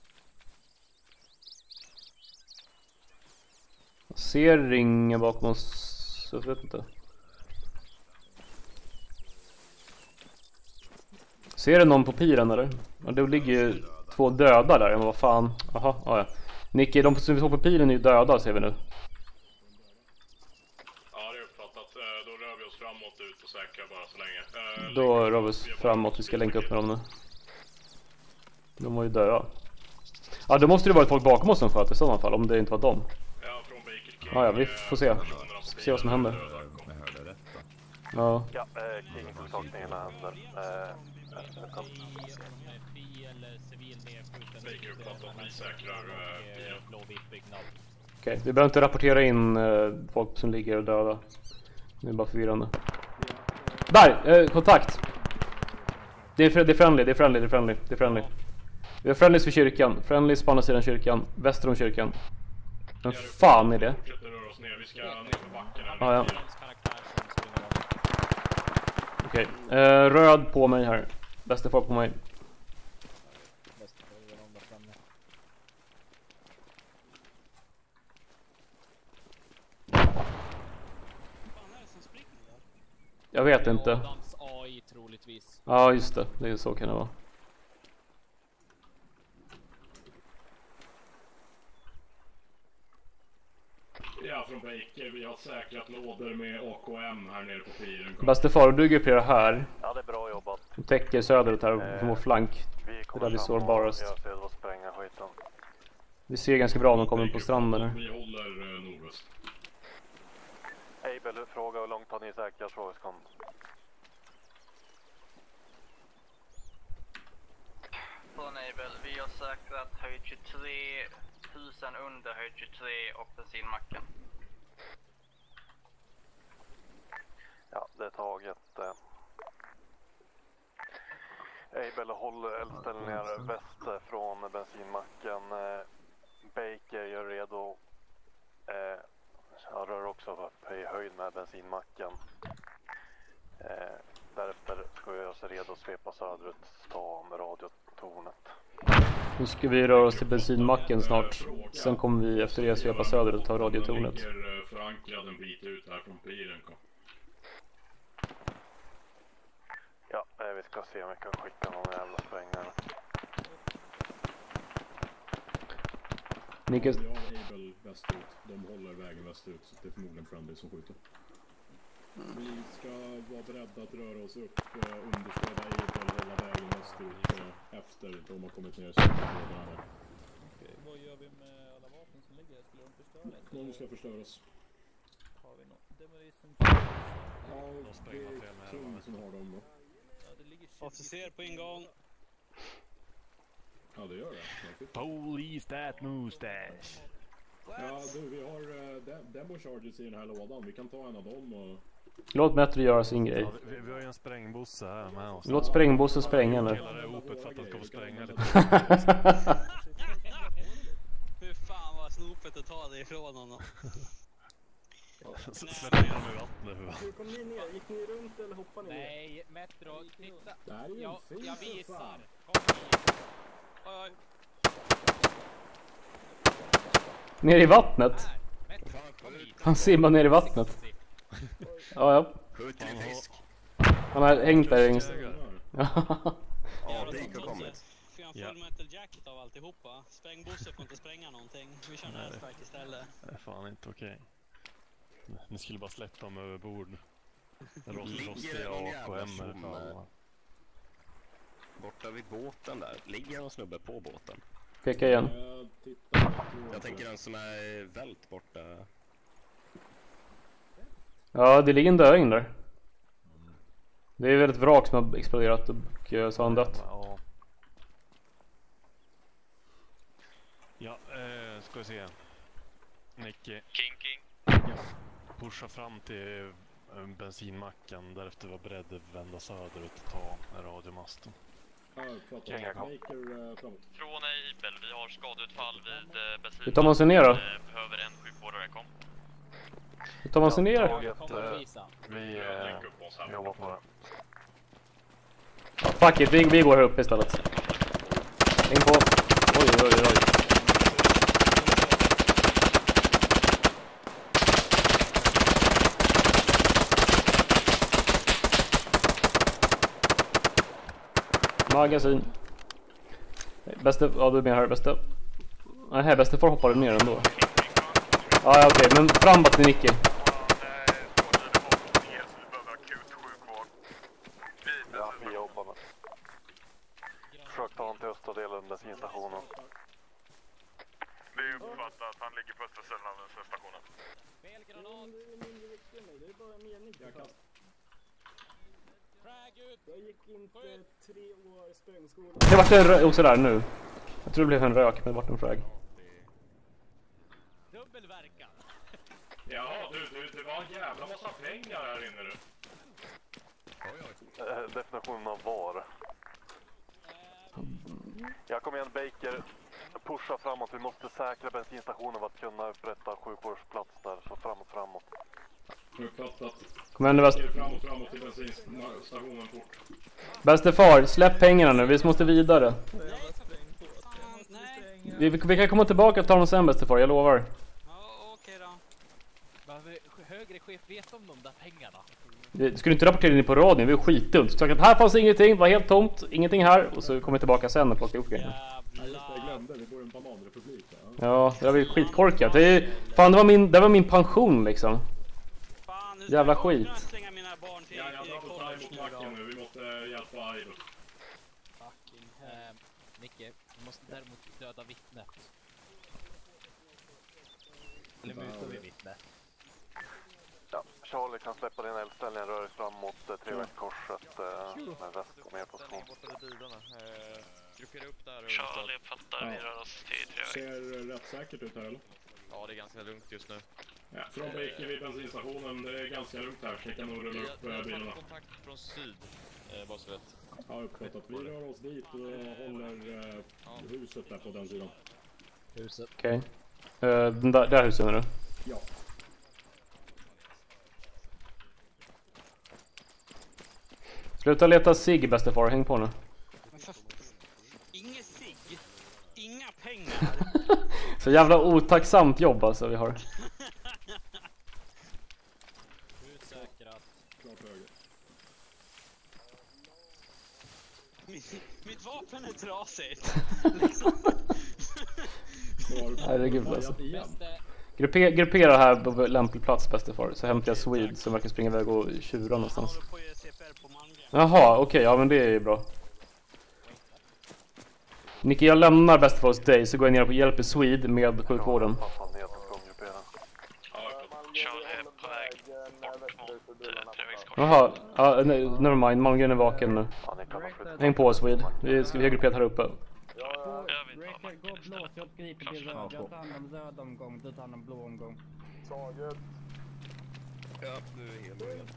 Jag ser ringen bakom oss. Jag vet inte. Ser du någon på piren eller? Ja, det ligger ju två döda där. Men vad fan. Jaha, ja, ja. Nicky, de som vi såg på piren är ju döda, ser vi nu. Ja, det är uppfattat. Då rör vi oss framåt ut och säkra bara så länge. Uh, Då rör vi oss framåt, vi ska länka upp med dem nu. De var ju döda. Ja, då måste det varit folk bakom oss som sköt i sådana fall, om det inte var dem. Ja, från Baker King. Ja, ja, vi får se. Ska se vad som händer. Jag hörde rätt då. Ja. Ja, eh, King tog saken i ena händer. Eh, jag kan... Baker uppfattat, vi säkrar bilen. Okej, okay, vi behöver inte rapportera in eh, folk som ligger och döda. Det är bara förvirrande. Där! Eh, kontakt! Det är, det är friendly, det är friendly, det är friendly, det är friendly. Vi har friendlies vid kyrkan. Friendlies på andra sidan kyrkan. Väster om kyrkan. Men fan är det? Ah, ja. Okej, okay. eh, röd på mig här. Bästa folk på mig. Jag vet inte. Ja, just det. Det är så kan det vara. Ja, från Baker. Vi har säkrat lådor med A K M här nere på piren. Bästa far, du grupperar här. Ja, det är bra jobbat. Du täcker söderut här på vår flank. Vi det där vi sårbarast. Jag ser vad spränga skiten. Vi ser ganska bra om de kommer på stranden här. Vi håller uh, nordväst. Abel, fråga hur långt har ni säkrat frågeskon? Från Abel, vi har säkrat höjd tjugotre, tusen under höjd tjugotre och bensinmacken. Ja, det är taget. Eh. Abel, håll eldställningar väst från bensinmacken. Eh, Baker gör redo. Eh, jag rör också upp i höjd med bensinmacken. Eh, därefter ska vi göra oss redo att svepa söderut, ta med radiotornet. Nu ska vi röra oss till bensinmacken snart. Sen kommer vi efter det svepa söderut och ta radiotornet. Den ligger förankrad en bit ut här från piren. Ja, eh, vi ska se om vi kan skicka någon jävla sprängare. Niklas... Jag har Abel västerut. De håller vägen västerut, så det är förmodligen Friendly som skjuter. Mm. Vi ska vara beredda att röra oss upp, uh, understöda Abel, hålla vägen västerut uh, efter de har kommit ner. Okej, vad gör vi med alla vapen som ligger? Skulle de förstöras? De ska förstöras. Har vi något? Demolition? Ja, det är King som har dem då. Ja, det ligger officer på ingång. Ja, det gör det. Police that mustache. Ja, du, vi har uh, de demo charges i den här lådan. Vi kan ta en av dem och... Låt Metro göra sin grej. Ja, vi, vi har ju en sprängbosse här med oss. Låt sprängbossen spränga nu. Hela det opet för att de ska få spränga lite. Hur fan var snopet att ta det ifrån honom? Släpp ner dem i vattnet. Hur kom ni ner? Gick ni runt eller hoppade ni ner? Nej, Metro, titta. Det här är ju jag, en jag fin visar. Kom hit. Oj, oj. Ner i vattnet? Han simmar ner i vattnet. Ja, ja. Han har hängt där längst. Ja, det har kommit. Får jag en full metal jacket av alltihopa? Sprängbosse får inte spränga någonting. Vi kör nästark istället. Det är fan inte okej. Ni skulle bara släppa dem över bord. Ligger det någon jävla tjomme borta vid båten där? Ligger någon snubbe på båten? Peka igen. Jag tänker den som är vält borta. Ja, det ligger en döing där. Det är väl ett vrak som har exploderat och så har han dött. Ja, ja eh, ska vi se. Nicky. King, King. Ja. Pusha fram till bensinmacken. Därefter var beredd att vända söderut och ta radiomasten. Från Abel, vi har skadeutfall vid eh, bensin. Hur tar man sig ner då? Behöver en sjukvårdare, kom. Hur tar man sig ner? Vi eh, jobbar på det. Ja, fuck it, vi, vi går här uppe istället. Häng på. Oj, oj, oj, oj. Magasin. Bäste, ja du är med här, bäste. Nej, här, bäste får hoppa ner ändå. Ja, okej, okay, men framåt till Nicky. östra delen av bensinstationen. Vi uppfattar att han ligger på östra sidan av bensinstationen. Fel granat! Det är bara en mening. Jag kan. Jag gick inte tre år sprängskola. Det vart en rök också där nu. Jag tror det blev en rök, men det vart en frag. Dubbelverkan. Ja, du, du, det var en jävla massa pengar här inne nu. Oj, oj. Äh, definitionen av var. Jag kommer igen, Baker. Pusha framåt. Vi måste säkra bensinstationen för att kunna upprätta sjukvårdsplats där. Så framåt, framåt. Uppfattat. Kom igen nu, Väst. Framåt, framåt till bensinstationen fort. Bäste far, släpp pengarna nu. Vi måste vidare. Vi, vi kan komma tillbaka och ta dem sen, bäste far. Jag lovar. Ja, okej då. Behöver högre chef veta om de där pengarna? Du skulle inte rapportera in på radion, vi är skitdumt. Så att här fanns ingenting, det var helt tomt, ingenting här. Och så kommer vi tillbaka sen och plockar upp grejerna. Jag glömde, vi bor i en bananrepublik. Ja, det var ju skitkorkat. Det är, fan, det var min, det var min pension liksom. Jävla skit. Slänga mina barn till ja, jag drar på sig mot backen nu, vi måste hjälpa aide. Fucking eh, Nicke, vi måste däremot döda vittnet. Eller mutar vi vittnet? Ja, Charlie kan släppa din eldställning, rör dig fram mot eh, trevägskorset eh, med väst och mer på skån. Gruppera upp där och Charlie uppfattar, vi rör oss till treväg. Ser rätt säkert ut här eller? Ja, det är ganska lugnt just nu. Ja, från Baker vid bensinstationen, det är ganska lugnt här, så ni kan nog rulla upp vi har, bilarna. Vi har kontakt från syd, eh, bara så vet. Ja, uppfattat. Vi rör oss dit och håller eh, ja. huset där på den sidan. Huset? Okej. Okay. Uh, den där, där huset menar du? Ja. Sluta leta sig, bästa far. Häng på nu. Inga sig. Inga pengar. Så jävla otacksamt jobb alltså vi har. Utsäkrat. Klart höger. Mitt, mitt vapen är trasigt. Herregud alltså. Grupper, gruppera här på lämplig plats, bästa far. Så hämtar jag Swede som verkar springa iväg och tjura någonstans. Jaha, okej, okay, ja men det är ju bra. Nicky, jag lämnar bäst för oss dig så går jag ner på hjälp i Swede med sjukvården. Jaha, ja, nej, nevermind, Malmgren är vaken nu. Häng på Swede, vi ska vi grupperat här uppe. Gå blå, så jag griper till röd. Jag tar hand om röd omgång, du tar hand om blå omgång. Taget. Ja, nu är helt nöjd.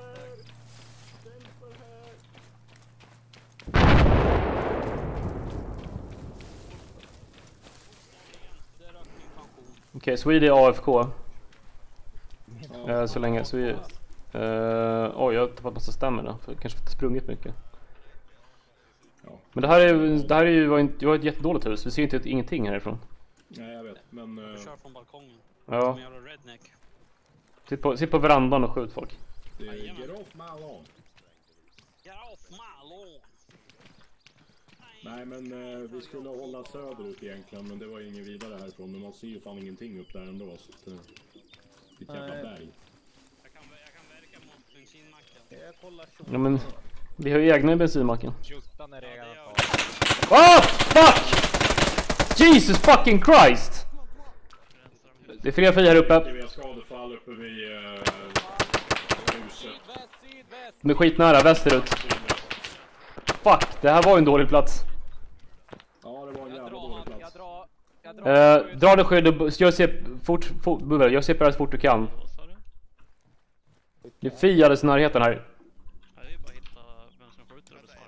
Okej, okay, Swede är A F K. Uh, så länge, så vi... Uh, oj, jag har tappat massa stämmer då, för kanske inte sprungit mycket. Ja. Men det här är, det här är ju var ett, var ett jättedåligt hus, vi ser inte ingenting härifrån. Nej, jag vet, men... Uh... Jag kör från balkongen. Ja. Sitt på, sitt på verandan och skjut folk. Det är get off my lawn. Get off my lawn. Nej, men uh, vi skulle hålla söderut egentligen, men det var ingen vidare härifrån. Men man ser ju fan ingenting upp där ändå, så att... Uh, det är jävla berg. Jag kan, jag kan verka mot bensinmacken. Jag kollar så. Ja, men vi har ju egna i bensinmacken. Tjuttan är redan kvar. Oh, fuck! Jesus fucking Christ! Det är fler fri här uppe. Vi har skadefall uppe vid uh, huset. De är skitnära, västerut. Fuck, det här var ju en dålig plats. Ja, det var en jävla dålig plats. Jag drar, jag drar, uh, dra det skydd och gör se fort, fort, bubbel, gör se på det så fort du kan. Det är Fi alldeles i närheten här. Det är bara att hitta vem som skjuter och besvara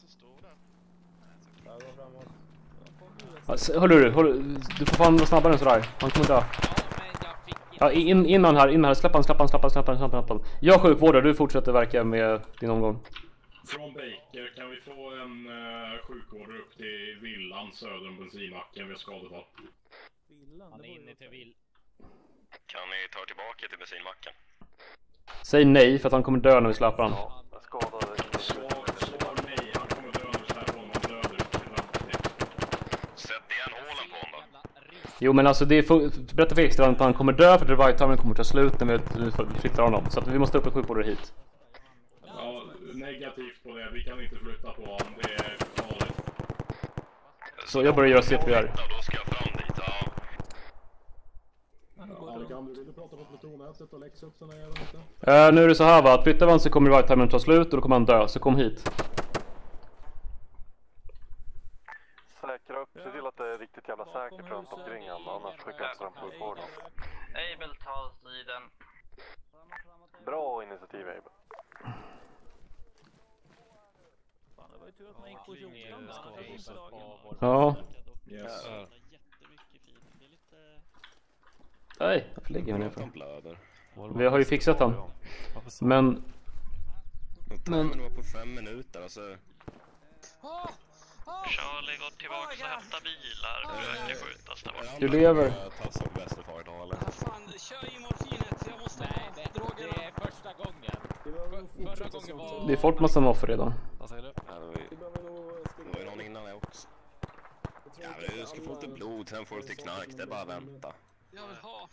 en. Alltså, hör du, hör, du får fan vara snabbare än sådär. Han kommer dö. Ja, in, innan här, innan här. Släpp han, släpp han, släpp han, släpp han, släpp han. Jag sjukvårdare, du fortsätter verka med din omgång. Från Baker, kan vi få en uh, sjukvårdare upp till villan söder om bensinmacken vid skadefall? Han är inne till vill. Kan ni ta tillbaka till bensinmacken? Säg nej för att han kommer dö när vi släpper han. Ja, skadade. Svar nej, han kommer dö när vi släpper honom, han döder upp till framtiden. Sätt igen hålen på honom då. Jo men alltså det är berätta för extra att han kommer dö för att revive-timern kommer ta slut när vi flyttar honom. Så att vi måste upp en sjukvårdare hit. Ja, negativt på det. Vi kan inte flytta på honom. Det är farligt. Så jag börjar göra C P R. Då ska jag fram dit, ja. Alexander, vill du prata med platoonätet och läxa upp såna här lite? Uh, nu är det så här va, att flyttar man så kommer revive-timern ta slut och då kommer han dö, så kom hit. Säkra upp, se till att det är riktigt jävla säkert runt omkring han, annars skickar jag fram sjukvården. Abel tar sidan. Bra initiativ, Abel. Fan, det var ju tur att man gick på fjorton. Ja. Yes. Nej, varför ligger han ner för? Vi har ju fixat han. Men... Men... Det var på fem minuter, alltså... Charlie går tillbaka och hämtar bilar. Försöker skjutas där borta. Du lever. Fan, kör i morfinet. Jag måste ha drogerna. Det är första gången. Förra gången var... Det är fått massa offer redan. Vad säger du? Ja, det var ju... Det var ju någon innan det också. Ja, men du ska få lite blod, sen får du lite knark. Det är bara att vänta. Jag vill ha.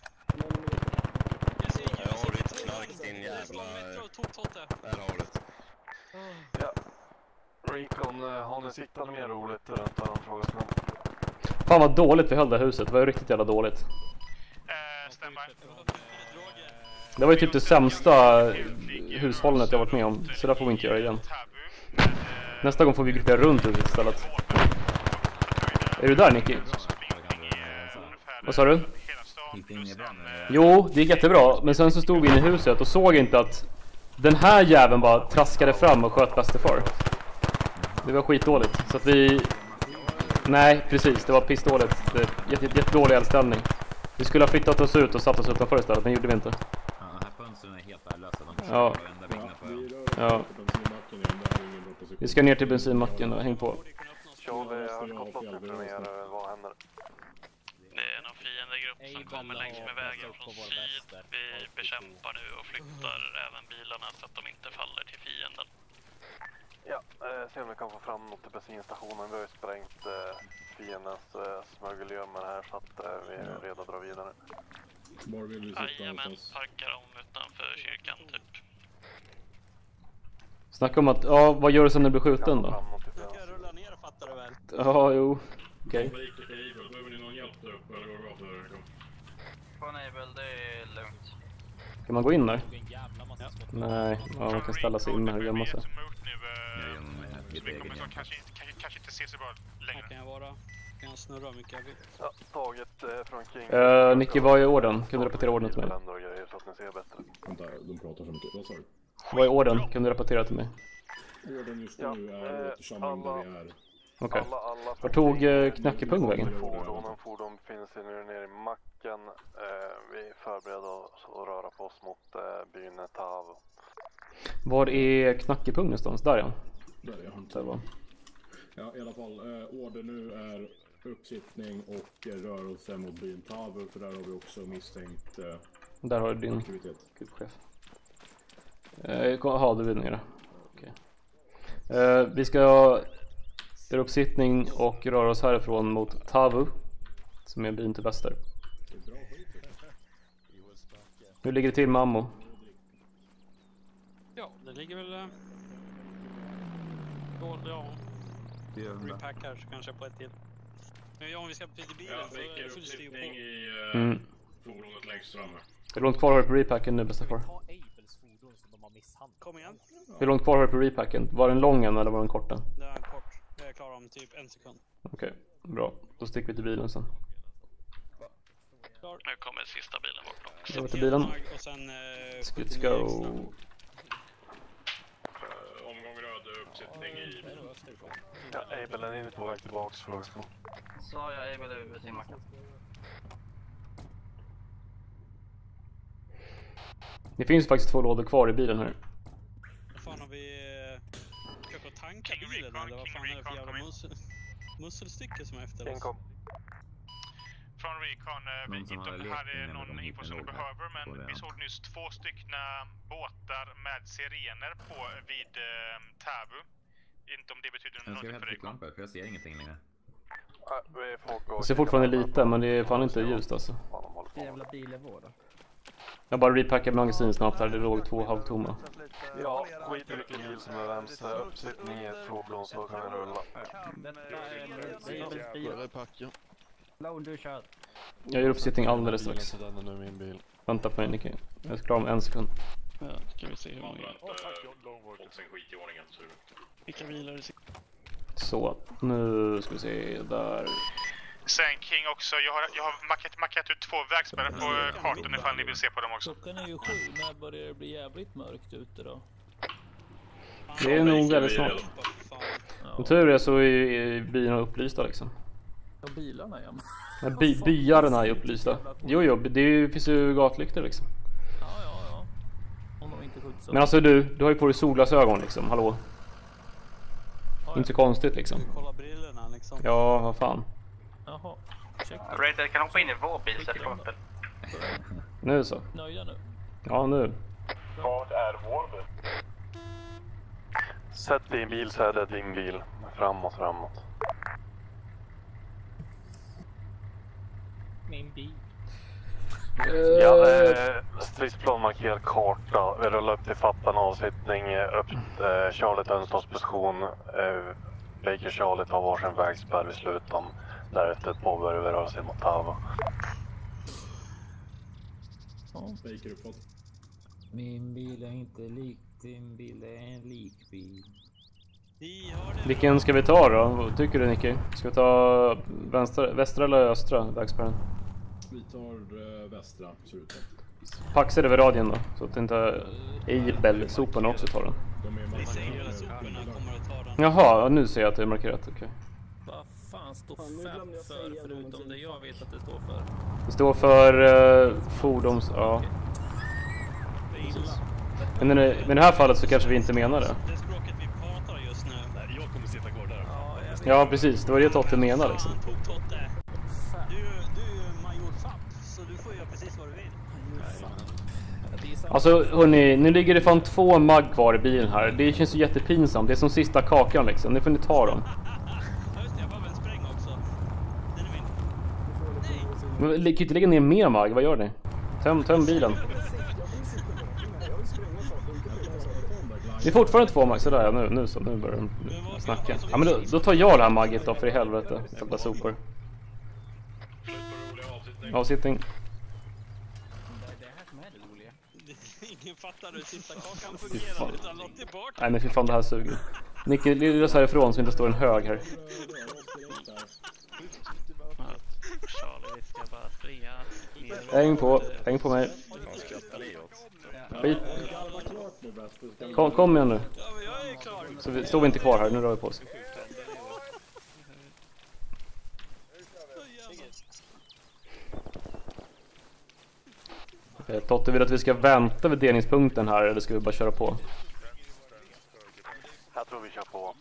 Jag har ditt knark, din jävla... Där har du det. Ja. Recon, har ni siktande mer roligt runt den frågan? Fan vad dåligt vi höll det huset, det var ju riktigt jävla dåligt. Eh, stämmer. Det var ju typ det sämsta hushållet jag varit med om, så där får vi inte göra igen. Nästa gång får vi gruppera runt huset istället. Är du där, Nicky? Vad sa du? Jo, det gick jättebra, men sen så stod vi inne i huset och såg inte att den här jäveln bara traskade fram och sköt bäste far. Det var skitdåligt, så att vi... Nej, precis, det var pissdåligt. Jätte, jättedålig eldställning. Vi skulle ha flyttat oss ut och satt oss utanför istället, men gjorde vi inte. Ja, här fönstren är helt värdelösa. Ja. Ja. Vi ska ner till bensinmacken och häng på. Charlie, jag har kopplat upp ner, vad händer? Det är någon fiendegrupp som kommer längs med vägen från syd. Vi bekämpar nu och flyttar även bilarna så att de inte faller till fienden. Ja, eh, se om vi kan få fram något till bensinstationen. Vi har ju sprängt eh, fiendens eh, smuggelgömmor här så att eh, vi är redo att dra vidare. Var vill du sitta? Jajamän, parkar om utanför kyrkan typ. Snacka om att, ja, vad gör du sen när du blir skjuten då? Jag ska rulla ner och fattar du väl? Ja, jo. Okej. Vad gick det för Abel? Behöver ni någon hjälp där uppe eller går det bra för er? Från Abel, det är lugnt. Kan man gå in där? Nej, ja, man kan ställa sig in här och gömma sig. Så vi kommer så kanske, kanske, kanske inte se så bra längre. Här kan jag vara. Kan jag snurra mycket jag vill. Ja, taget eh, från King. Uh, Nicky, vad är orden? Kan du repetera orden till mig? Så att ni ser bättre. Vänta, de pratar så mycket. Vad sa du? Vad är orden? Kan du repetera till mig? Orden just nu är återsamling där vi är. Okej. Okay. Var tog uh, Knackepung vägen? Fordonen, fordon finns nu nere i macken. Eh, vi förbereder oss att röra på oss mot eh, byn Tav. Var är Knackepung någonstans? Där ja. Där är han. Där var. Ja, i alla fall. Eh, order nu är uppsittning och eh, rörelse mot byn Tav. För där har vi också misstänkt eh, där har du din chef. Eh, Jaha, du vill nere. Okej. Okay. Eh, vi ska göra uppsittning och röra oss härifrån mot Tavu, som är byn till väster. Hur ligger det till med ammo? Ja, det ligger väl... Äh... Då, ja... Repackar så kanske på ett till. Men ja, om vi ska till bilen ja, så fylls det ju på. I, uh, mm. fordonet längst fram. Hur långt kvar har du på repacken nu, bästa far? Kom igen. Hur långt kvar har du på repacken? Var den lång eller var den kort? Den? Det är en kort. Jag är klar om typ en sekund. Okej, okay, bra. Då sticker vi till bilen sen. Klar. Nu kommer sista bilen bort också. Då går vi till bilen. Och sen... Eh, Let's go. Omgång röd uppsättning i... Ja, Abel är inne på väg tillbaks för oss. Så har jag Abel över sin macka. Det finns faktiskt två lådor kvar i bilen här. Vad fan har vi... Försökt att tanka bilen eller vad fan är det för jävla musel... musselstycke som är efter oss? Från Recon, eh, vi inte om det här är någon info som du behöver, men vi såg nyss två styckna båtar med sirener på vid eh, Tavu. Inte om det betyder något för Recon. För jag ser ingenting längre. Jag ser fortfarande lite, men det är fan inte ljust alltså. Vilken jävla bil är vår då? Jag bara repackar magasin snabbt här, det låg två halvtomma. Ja, skit i vilken bil som är vänster. Uppsittning i ett fordon så kan vi rulla. Du kör. Jag gör uppsittning alldeles strax. Vänta på mig, Nicky. Jag ska klara om en sekund. Ja, kan vi se hur många. Vilka bilar Så, nu ska vi se där. Sen King också, jag har, jag har mackat, mackat ut två vägspärrar på kartan ifall ni vill se på dem också. Klockan är ju sju, när börjar det bli jävligt mörkt ute då? Det är nog väldigt snart. Som tur är så är bilarna upplysta liksom. Ja, bilarna ja. Ja, by, byarna är upplysta. Jo, jo, det finns ju gatlyktor liksom. Ja, ja, ja. Om de inte skjuts. Men alltså du, du har ju på dig solglasögon liksom, hallå? Ja, inte så konstigt liksom. Kolla brillorna liksom. Ja, vad fan. Jaha, check. Rated kan hoppa in i vår bil så fronten. Nu så. Nöjda nu. Ja, nu. Vart är vår bil? Sätt din bil så är det din bil. Framåt, framåt. Min bil. Ja, eh, stridsplan markerad karta. Vi rullar upp till fattan avsittning. Upp eh, Charlie Önstas position. Eh, Baker Charlie tar varsin vägspärr vid slutan. Därefter påbörjar vi röra sig mot Tanoa. Ja, Baker uppåt. Min bil är inte lik, din bil är en likbil. Vilken ska vi ta då? Vad tycker du, Nicky? Ska vi ta vänstra, västra eller östra vägspärren? Vi tar uh, västra, ser ut som. Paxa det vid radien då, så att inte Eibel-soporna också tar den. Jaha, nu ser jag att det är markerat, okej. Okay. Vad fan står fem för, förutom det jag vet att det står för? Det står för uh, fordons... ja. Men, men i det här fallet så kanske vi inte menar det. Det språket vi pratar just nu. Nej, jag kommer sitta kvar där. Ja, precis. Det var det Totte menade liksom. Totte. Du, du är major Fapp, så du får göra precis vad du vill. Alltså hörni, nu ligger det fan två mag kvar i bilen här. Det känns ju jättepinsamt. Det är som sista kakan liksom. Nu får ni ta dem. Men kan ju inte lägga ner mer mag, vad gör ni? Töm, töm bilen. Det är fortfarande två mag, sådär, nu, nu så, nu börjar de snacka. Ja men då, då tar jag det här magget då, för i helvete. Jävla sopor. Avsittning. Ingen fattar hur sista kakan fungerar utan låt det bort. Nej men fy fan, det här suger. Nicky, lilla så härifrån så inte står en hög här. Charlie, vi ska bara fria. Häng på, häng på mig. Skit. Kom, kom igen nu. Så vi, står vi inte kvar här, nu rör vi på oss. Eh, Totte vill att vi ska vänta vid delningspunkten här, eller ska vi bara köra på? Jag tror vi kör på.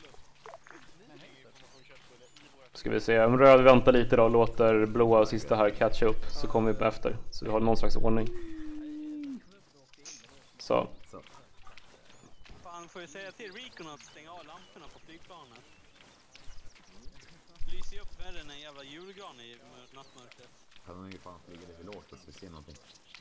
Ska vi se, om röd väntar lite då, låter blåa och sista här catch upp, så kommer vi efter. Så vi har någon slags ordning. Så. Fan, får jag säga till Recon att stänga av lamporna på flygplanet? Lyser upp värre än en jävla julgran i nattmörkret. Kan man ju fan flyga lite lågt så vi ser någonting.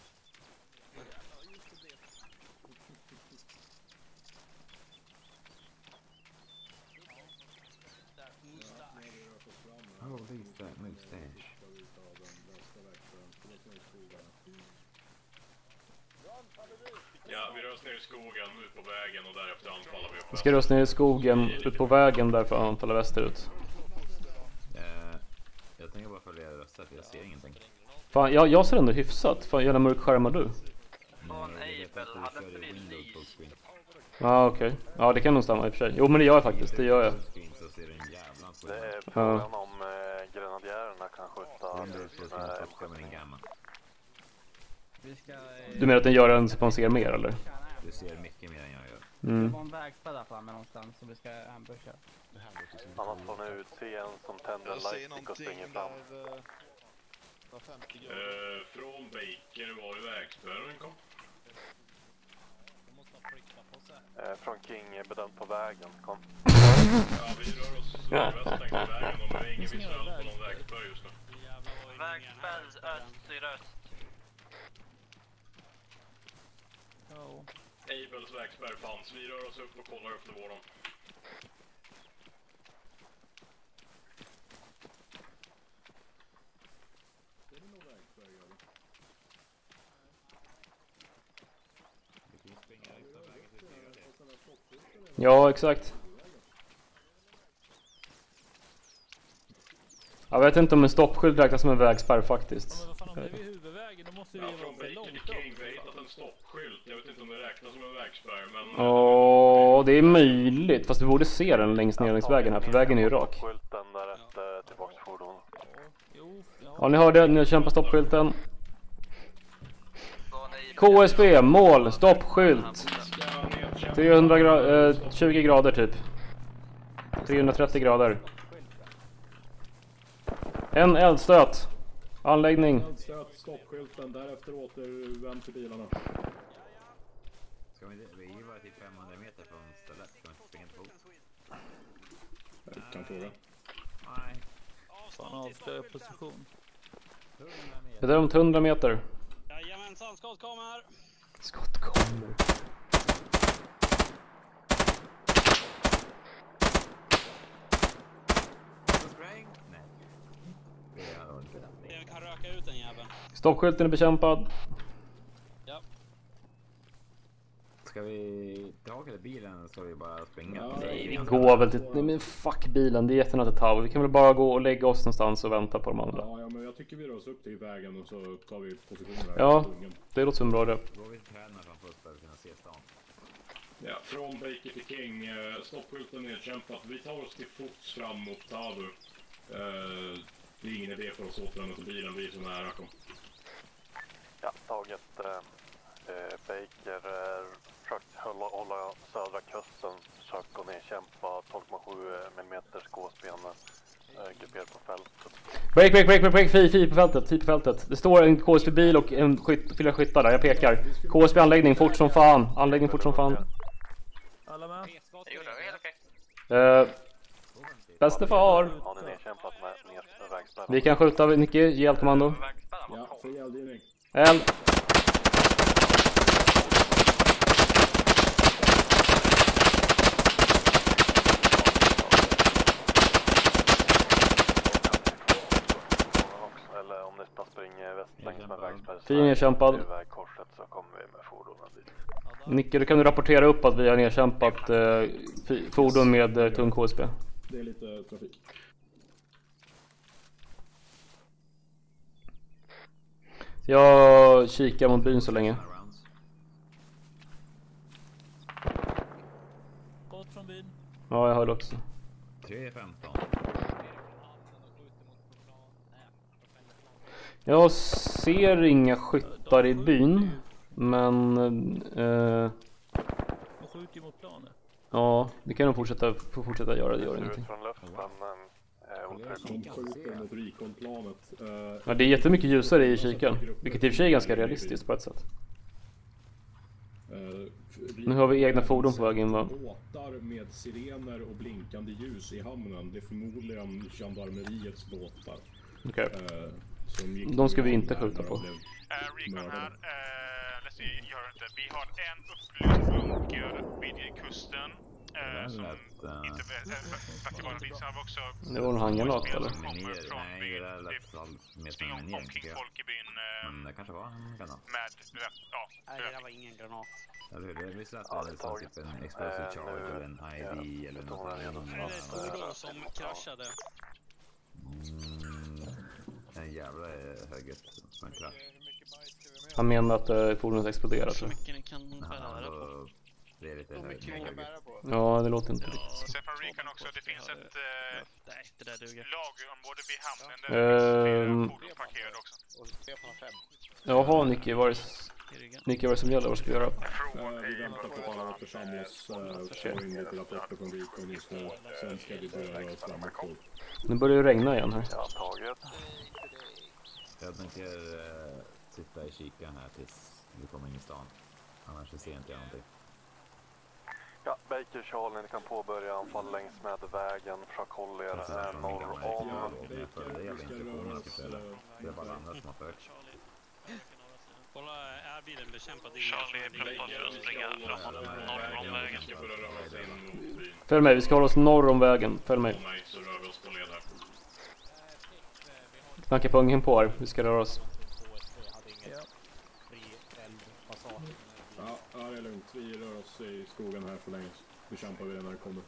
Oh, this that mustache. Ja, vi rör oss ner i skogen, ut på vägen och därefter anfaller vi upp. Vi ska röra oss ner i skogen, ut på vägen därför anfalla västerut. Eh, jag tänker bara följa röstet, jag ser ingenting. Fan, jag, jag ser ändå hyfsat. Fan, jävla mörk skärmar du. Från Eibel hade inte vi lik. Ja, ah, okej. Okay. Ja, det kan nog stämma i och för sig. Jo, men det gör jag faktiskt, det gör jag. Det är frågan om eh, grenadjärerna kan skjuta. Du menar att den gör en så man ser mer, eller? Du ser mycket mer än jag gör. Mm. Det var en vägspärr där framme någonstans som vi ska ambusha. Annars får ni utse en som tänder en lightstick och springer fram. Uh, från Baker var det vägspärren kom. Uh, från King bedömt på vägen, kom. Ja, vi rör oss nordväst längs vägen och det är ingen visuell på någon vägspärr just nu. Vägspärr öst, sydöst. Ja. Abels vägspärr fanns. Vi rör oss upp och kollar efter våran. Är det någon vägspärr eller? Ja, exakt. Jag vet inte om en stoppskylt räknas som en vägspärr faktiskt. Ja, men vad fan, om det är vid huvudvägen då måste vi ju vara för långt upp. Vi har hittat en stoppskylt. Jag vet inte om det räknas som en vägspärr, men... Åh, det är möjligt. Fast vi borde se den längst ner längs vägen här, för vägen är ju rak. Stoppskylten därefter tillbaka till fordon. Ja, ni hörde, ni kämpar stoppskylten. K S B, mål, stoppskylt. trehundratjugo grader typ. trehundratrettio grader. En eldstöt. Anläggning. Eldstöt, stoppskylten, därefter återvänd till bilarna. Ska vi, vi är bara till femhundra meter från stället. Ska vi inte springa till fot? Jag kan fråga. Nej. Fan, avslöja position. Det är om hundra meter. Jajamensan, skott kommer. Skott kommer. Jag kan röka ut den jäveln. Stoppskylten är bekämpad. Ja. Ska vi tillbaka till bilen, ska vi bara springa? Ja, nej, vi går väl till... Nej men fuck bilen, det är jättenära till Tau. Vi kan väl bara gå och lägga oss någonstans och vänta på de andra. Ja, ja, men jag tycker vi rör oss upp till vägen och så tar vi positioner. Ja, det låter som bra det. Då vi tränar från först för att kunna se stan. Ja, från Baker till King, stoppskylten nedkämpat. Vi tar oss till fots fram mot Tavu. Uh, det är ingen idé för oss att återvända till bilen, vi är så nära. Kom. Ja, taget. Uh, Baker uh, försökt hålla, hålla södra kusten, försökt gå ner och kämpa tolv komma sju millimeter skåsben, uh, grupperat på fältet. Break, break, break, break, break, fi, fi på fältet, fi på fältet. Det står en K S B-bil och en skytt, fyra skyttar där, jag pekar. K S B-anläggning, fort som fan. Anläggning fort som fan. Alla med? Det gjorde vi, helt okej. Uh, Bäste far. Har ni nedkämpat med ner vägspärren? Vi kan skjuta, Nicky, ge eldkommando. Ja, fri eldgivning. Eld. Eller om ni bara springer väst längs med vägspärren. Fin nedkämpad. Vägkorset så kommer vi med fordonen dit. Nicky, då kan du rapportera upp att vi har nedkämpat eh, fordon med eh, tung K S B. Det är lite trafik. Jag kikar mot byn så länge. Skott från byn. Ja, jag hörde också. tre femton. Jag ser inga skyttar i byn, men... Eh, De skjuter ju mot planet. ja, vi kan nog fortsätta, få fortsätta göra det, gör ingenting. De skjuter mot reconplanet. Ja, det är jättemycket ljusare i kikaren, vilket i och för sig är ganska realistiskt på ett sätt. Nu har vi egna fordon på väg in, va? Båtar med sirener och blinkande ljus i hamnen. Det är förmodligen gendarmeriets båtar. Okej. Okay. De ska vi inte skjuta på. Uh, Recon här. Uh, let's see, gör inte. Vi har en upplyst bunker vid kusten. Uh, som uh, inte vet uh, var det finns. Har vi också... Det var en handgranat eller? Kommer från byn. Det springer omkring folk i byn. Uh, det kanske var en granat. Med, ja. Nej, det var ingen granat. Eller hur? Det visste att det var typ en explosive charge eller en aide eller något annat. Nej, det är ett fordon som kraschade. Mm, en jävla höger som en krasch. Han menar att uh, fordonet exploderat. Så mycket ni kan bära på. Det är lite höger. Ja, det låter inte riktigt så. Sen från Recon också, det finns ett uh, nej, det där duger. lagerområde vid hamnen där det finns flera fordon parkerade också. Jaha, Nicky, vad är det, Nicky, vad är det som gäller? Vad ska vi göra? Vi väntar på att alla återsamlas och får in lite rapporter från Recon just nu. Sen ska vi börja oss framåt. Nu börjar det regna igen här. Ja, taget. Jag tänker uh, sitta i kikaren här tills vi kommer in i stan. Annars ser jag inte någonting. Ja, Baker Charlie, ni kan påbörja anfall längs med vägen. Försök hålla er norr om. Det är bara andra som har fört. Kolla, är bilen bekämpad? Charlie preppar för att springa framåt norr om vägen. Följ mig, vi ska hålla oss norr om vägen. Följ mig. Knacka pungen på här, vi ska röra oss. Ja, ja, det är lugnt. Vi rör oss i skogen här för länge. Vi kämpar vi när det kommer.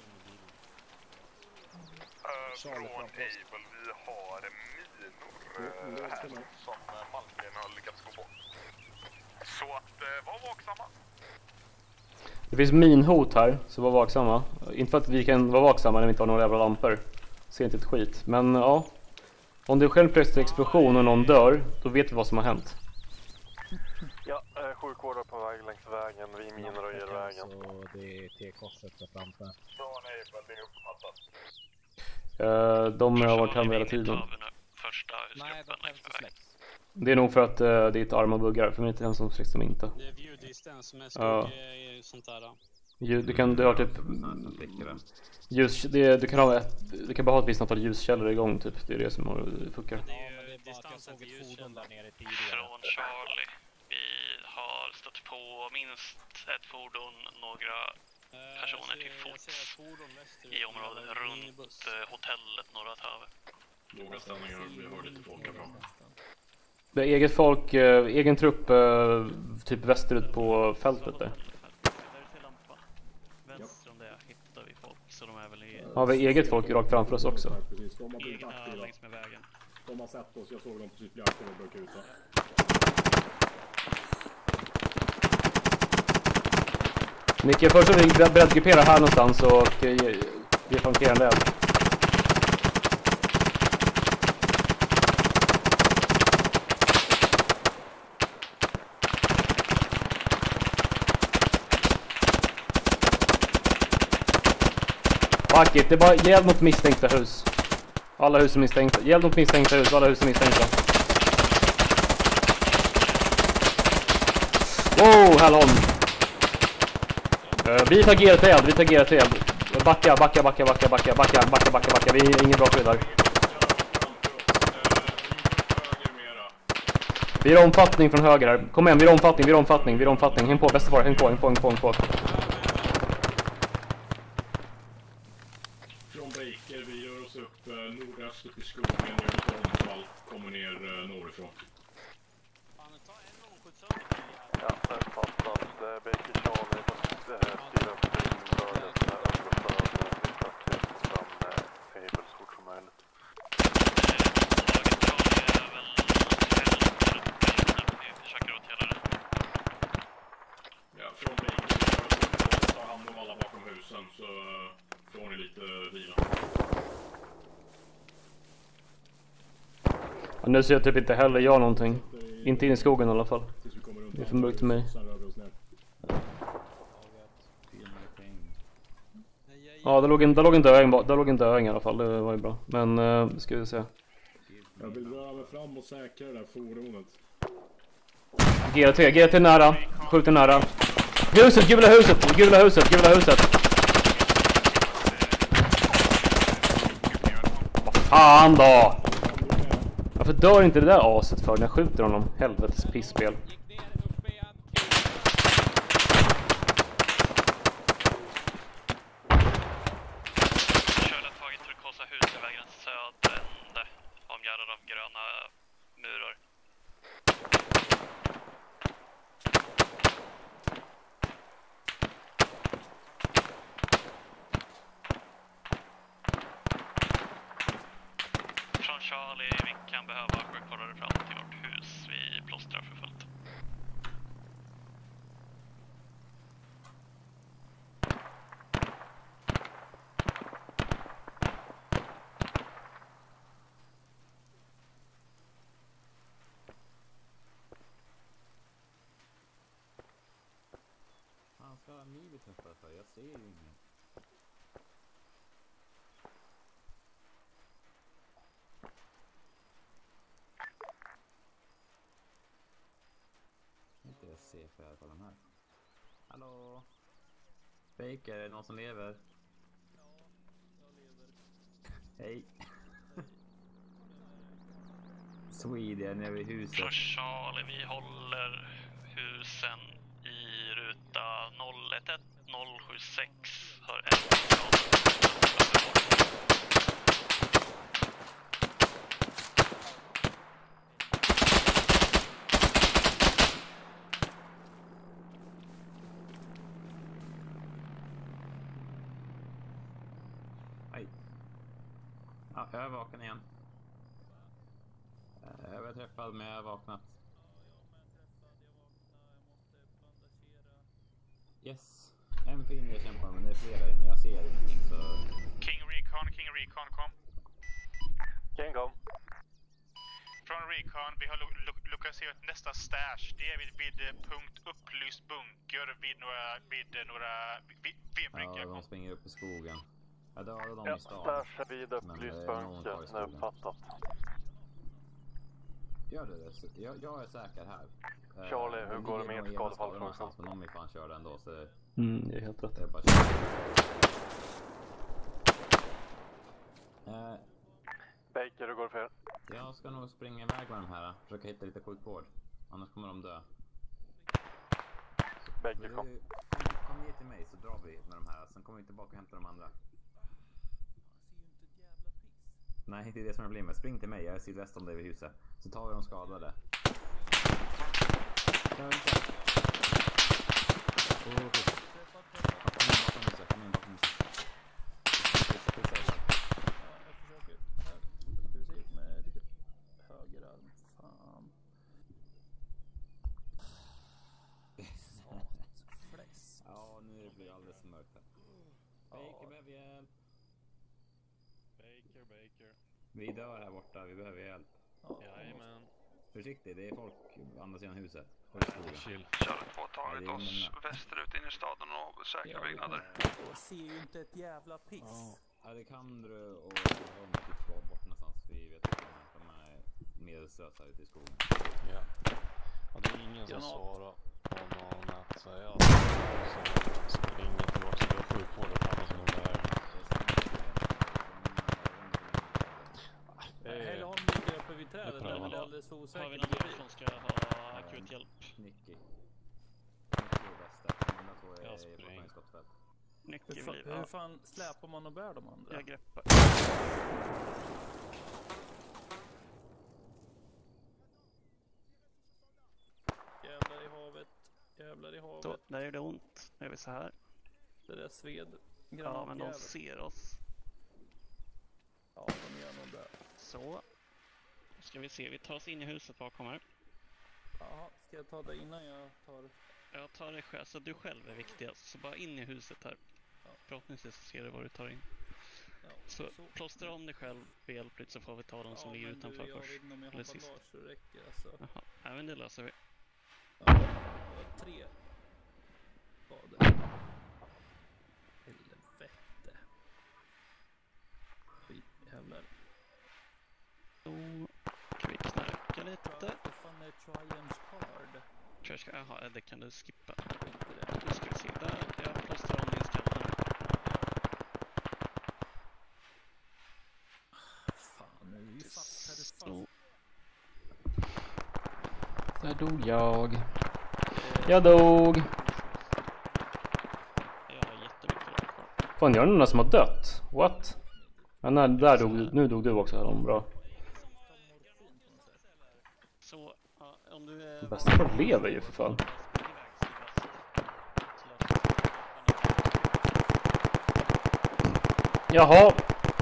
Från Able, vi har minor uh, här som Malmgren har lyckats gå på. Så att uh, var vaksamma. Det finns minhot här, så var vaksamma. Inte för att vi kan vara vaksamma när vi inte har några jävla lampor. Ser inte ett skit, men ja. Om det är själv plötsligt explosion och någon dör, då vet vi vad som har hänt. Ja, eh, sjukvårdare på väg längs vägen, vi minor och ger vägen. Så det är T-korset där framför. Från Able, det är uppfattat. Uh, de har varit hemma hela tiden. Nej, de kanske släcks. Det är nog för att uh, det är ett Arma buggar, för mig är inte den som släcks som inte. Det är view distance med skog uh. och sånt där. Ljud, du kan, du har typ ljus, det, du kan ha ett, du kan bara ha ett visst antal ljuskällor igång typ, det är det som funkar. Det är ju distansen till ljuskällor där nere tidigare. Från Charlie, vi har stött på minst ett fordon, några personer till fots i området runt hotellet Norra Tave. Låga ställningar, vi har lite folk härifrån. Det är eget folk, äh, egen trupp äh, typ västerut på fältet där. Vänster om det hittar vi folk, så de är väl i... Har vi eget folk rakt framför oss också? Egna längs med vägen. De har sett oss, jag såg dem precis bli aktiva och börka ut här. Nicke, först så vi breddgrupperar här någonstans och vi flankerar en eld. Fuck it, det är bara hjälp mot misstänkta hus. Alla hus är misstänkta. Hjälp mot misstänkta hus, alla hus är misstänkta. Wow, hallon. Uh, vi tar G T eld, vi tar G T eld. Backa, backa, backa, backa, backa, backa, backa, backa, backa. Vi är ingen bra skydd där. Vi är omfattning från höger här. Kom igen, vi är omfattning, vi är omfattning, vi är omfattning. Häng på, bästa far, häng på, häng på, häng på, häng på. Från Baker, vi rör oss upp eh, nordöst upp i skogen, gör lite omfall, kommer ner eh, norrifrån. Ja, det är fattat. Det är Baker Charlie, styra upp till inbördes med överflöd och vi försöker få fram Able så fort som möjligt. Ja, från Baker, ta hand om alla bakom husen så får ni lite vila. Ja, nu ser jag typ inte heller jag någonting. Inte in i skogen i alla fall. Det är för mörkt till mig. Ja, där låg en, där låg en döing, där låg en döing i alla fall, det var ju bra. Men, uh, ska vi se. Jag vill röra mig fram och säkra det där fordonet. G T, G T nära, skjuter nära. Huset, gula huset, gula huset, gula huset. Vad fan då? Varför dör inte det där aset för när jag skjuter honom? Helvetes pissspel. Charlie, vi kan behöva sjukvårdare fram till vårt hus. Vi plåstrar för fullt. Fan, ska ha livet nästan för jag ser ju ingen. Inte jag ser för jag kollar här. Hallå? Baker, är det någon som lever? Ja, jag lever. Hej. Sweden över huset. Från Charlie, vi håller husen i ruta noll ett ett noll sju sex. Hör ett. Ja, jag är vaken igen. Jag var träffad men jag har vaknat. Yes. En fin jag kämpar men det är flera inne. Jag ser ingenting så... King Recon, King Recon kom. King kom. Från Recon, vi har lo lo lokaliserat nästa stash. Det är vid, vid punkt upplyst bunker vid några... vid några... vid, vid en brygga. Ja, de springer upp i skogen. Jag dödade dem ja, i stan. Stash vid upplyst bunker, nu uppfattat. Gör du det? Jag, jag är säker här. Charlie, hur går det med ert skadefall? Men de är fan körda ändå så... Mm, det är helt rätt. Det är bara uh, Baker, hur går det för er? Jag ska nog springa iväg med de här. Försöka hitta lite sjukvård. Annars kommer de dö. Baker, kom. Du, kom ner till mig så drar vi med de här. Sen kommer vi tillbaka och hämtar de andra. Nej, det är det som är problemet. Spring till mig, jag är sydväst om det vid huset. Så tar vi de skadade. Jag vill inte. Kom in bakom huset, kom in bakom huset. Jag försöker. Här ska vi se med lite höger arm. Fan. Fläsk. Ja, nu blir det alldeles mörkt här. Baker behöver hjälp. Baker, Baker. Vi dör här borta, vi behöver hjälp. Jajamän. Försiktigt, det är folk på andra sidan huset. Chill. Kör ett påtagligt oss västerut in i staden och säkra byggnader. Jag ser ju inte ett jävla piss. Ja, det kan du och de typ var bort någonstans. Vi vet inte om de är medelsösa ute i skogen. Ja. Ja, det är ingen som svarar på någon att säga. Så springer tillbaka till sjukvården på andra sidan vägen. Eller om vi ligger uppe vid trädet där, men det är alldeles för osäkert. Har vi någon mer som ska ha akut hjälp? Nicky. Nicky är bästa. De andra två är Jag i springer. skottfält. Nicky Hur, fa blir... hur fan släpar man och bär de andra? Jag greppar. Jävlar i havet. Jävlar i havet. Så, där är det ont. Nu är vi så här. Det där sved. Ja, men de ser oss. Ja, de gör nog det. Så. Nu ska vi se, vi tar oss in i huset bakom här. Jaha, ska jag ta det innan jag tar... Jag tar det själv, så du själv är viktigast. Så bara in i huset här. Ja. Förhoppningsvis så ser du vad du tar in. Ja, så så plåstra om dig själv behjälpligt så får vi ta de som ja, ligger men utanför du, jag först. vet inte om jag har Eller bandage sist. så det räcker alltså. Jaha, ja, men det löser vi. Ja, det var tre skador. Helvete. Skit, jävlar. Då kan vi knarka lite. Vad fan är Triumph Card? Tror jag ska, aha, det kan du skippa. Nu ska vi se, där, jag plåstrar om din skatt här. Fan, nu är vi fast här, du Så. Där dog jag. Jag dog. Jag har jättemycket lag kvar. Fan, jag är någon som har dött. What? Ja, nej, där dog, nu dog du också. Här, bra. Så, ja, om du är... Bästa folk lever ju för fan. Jaha.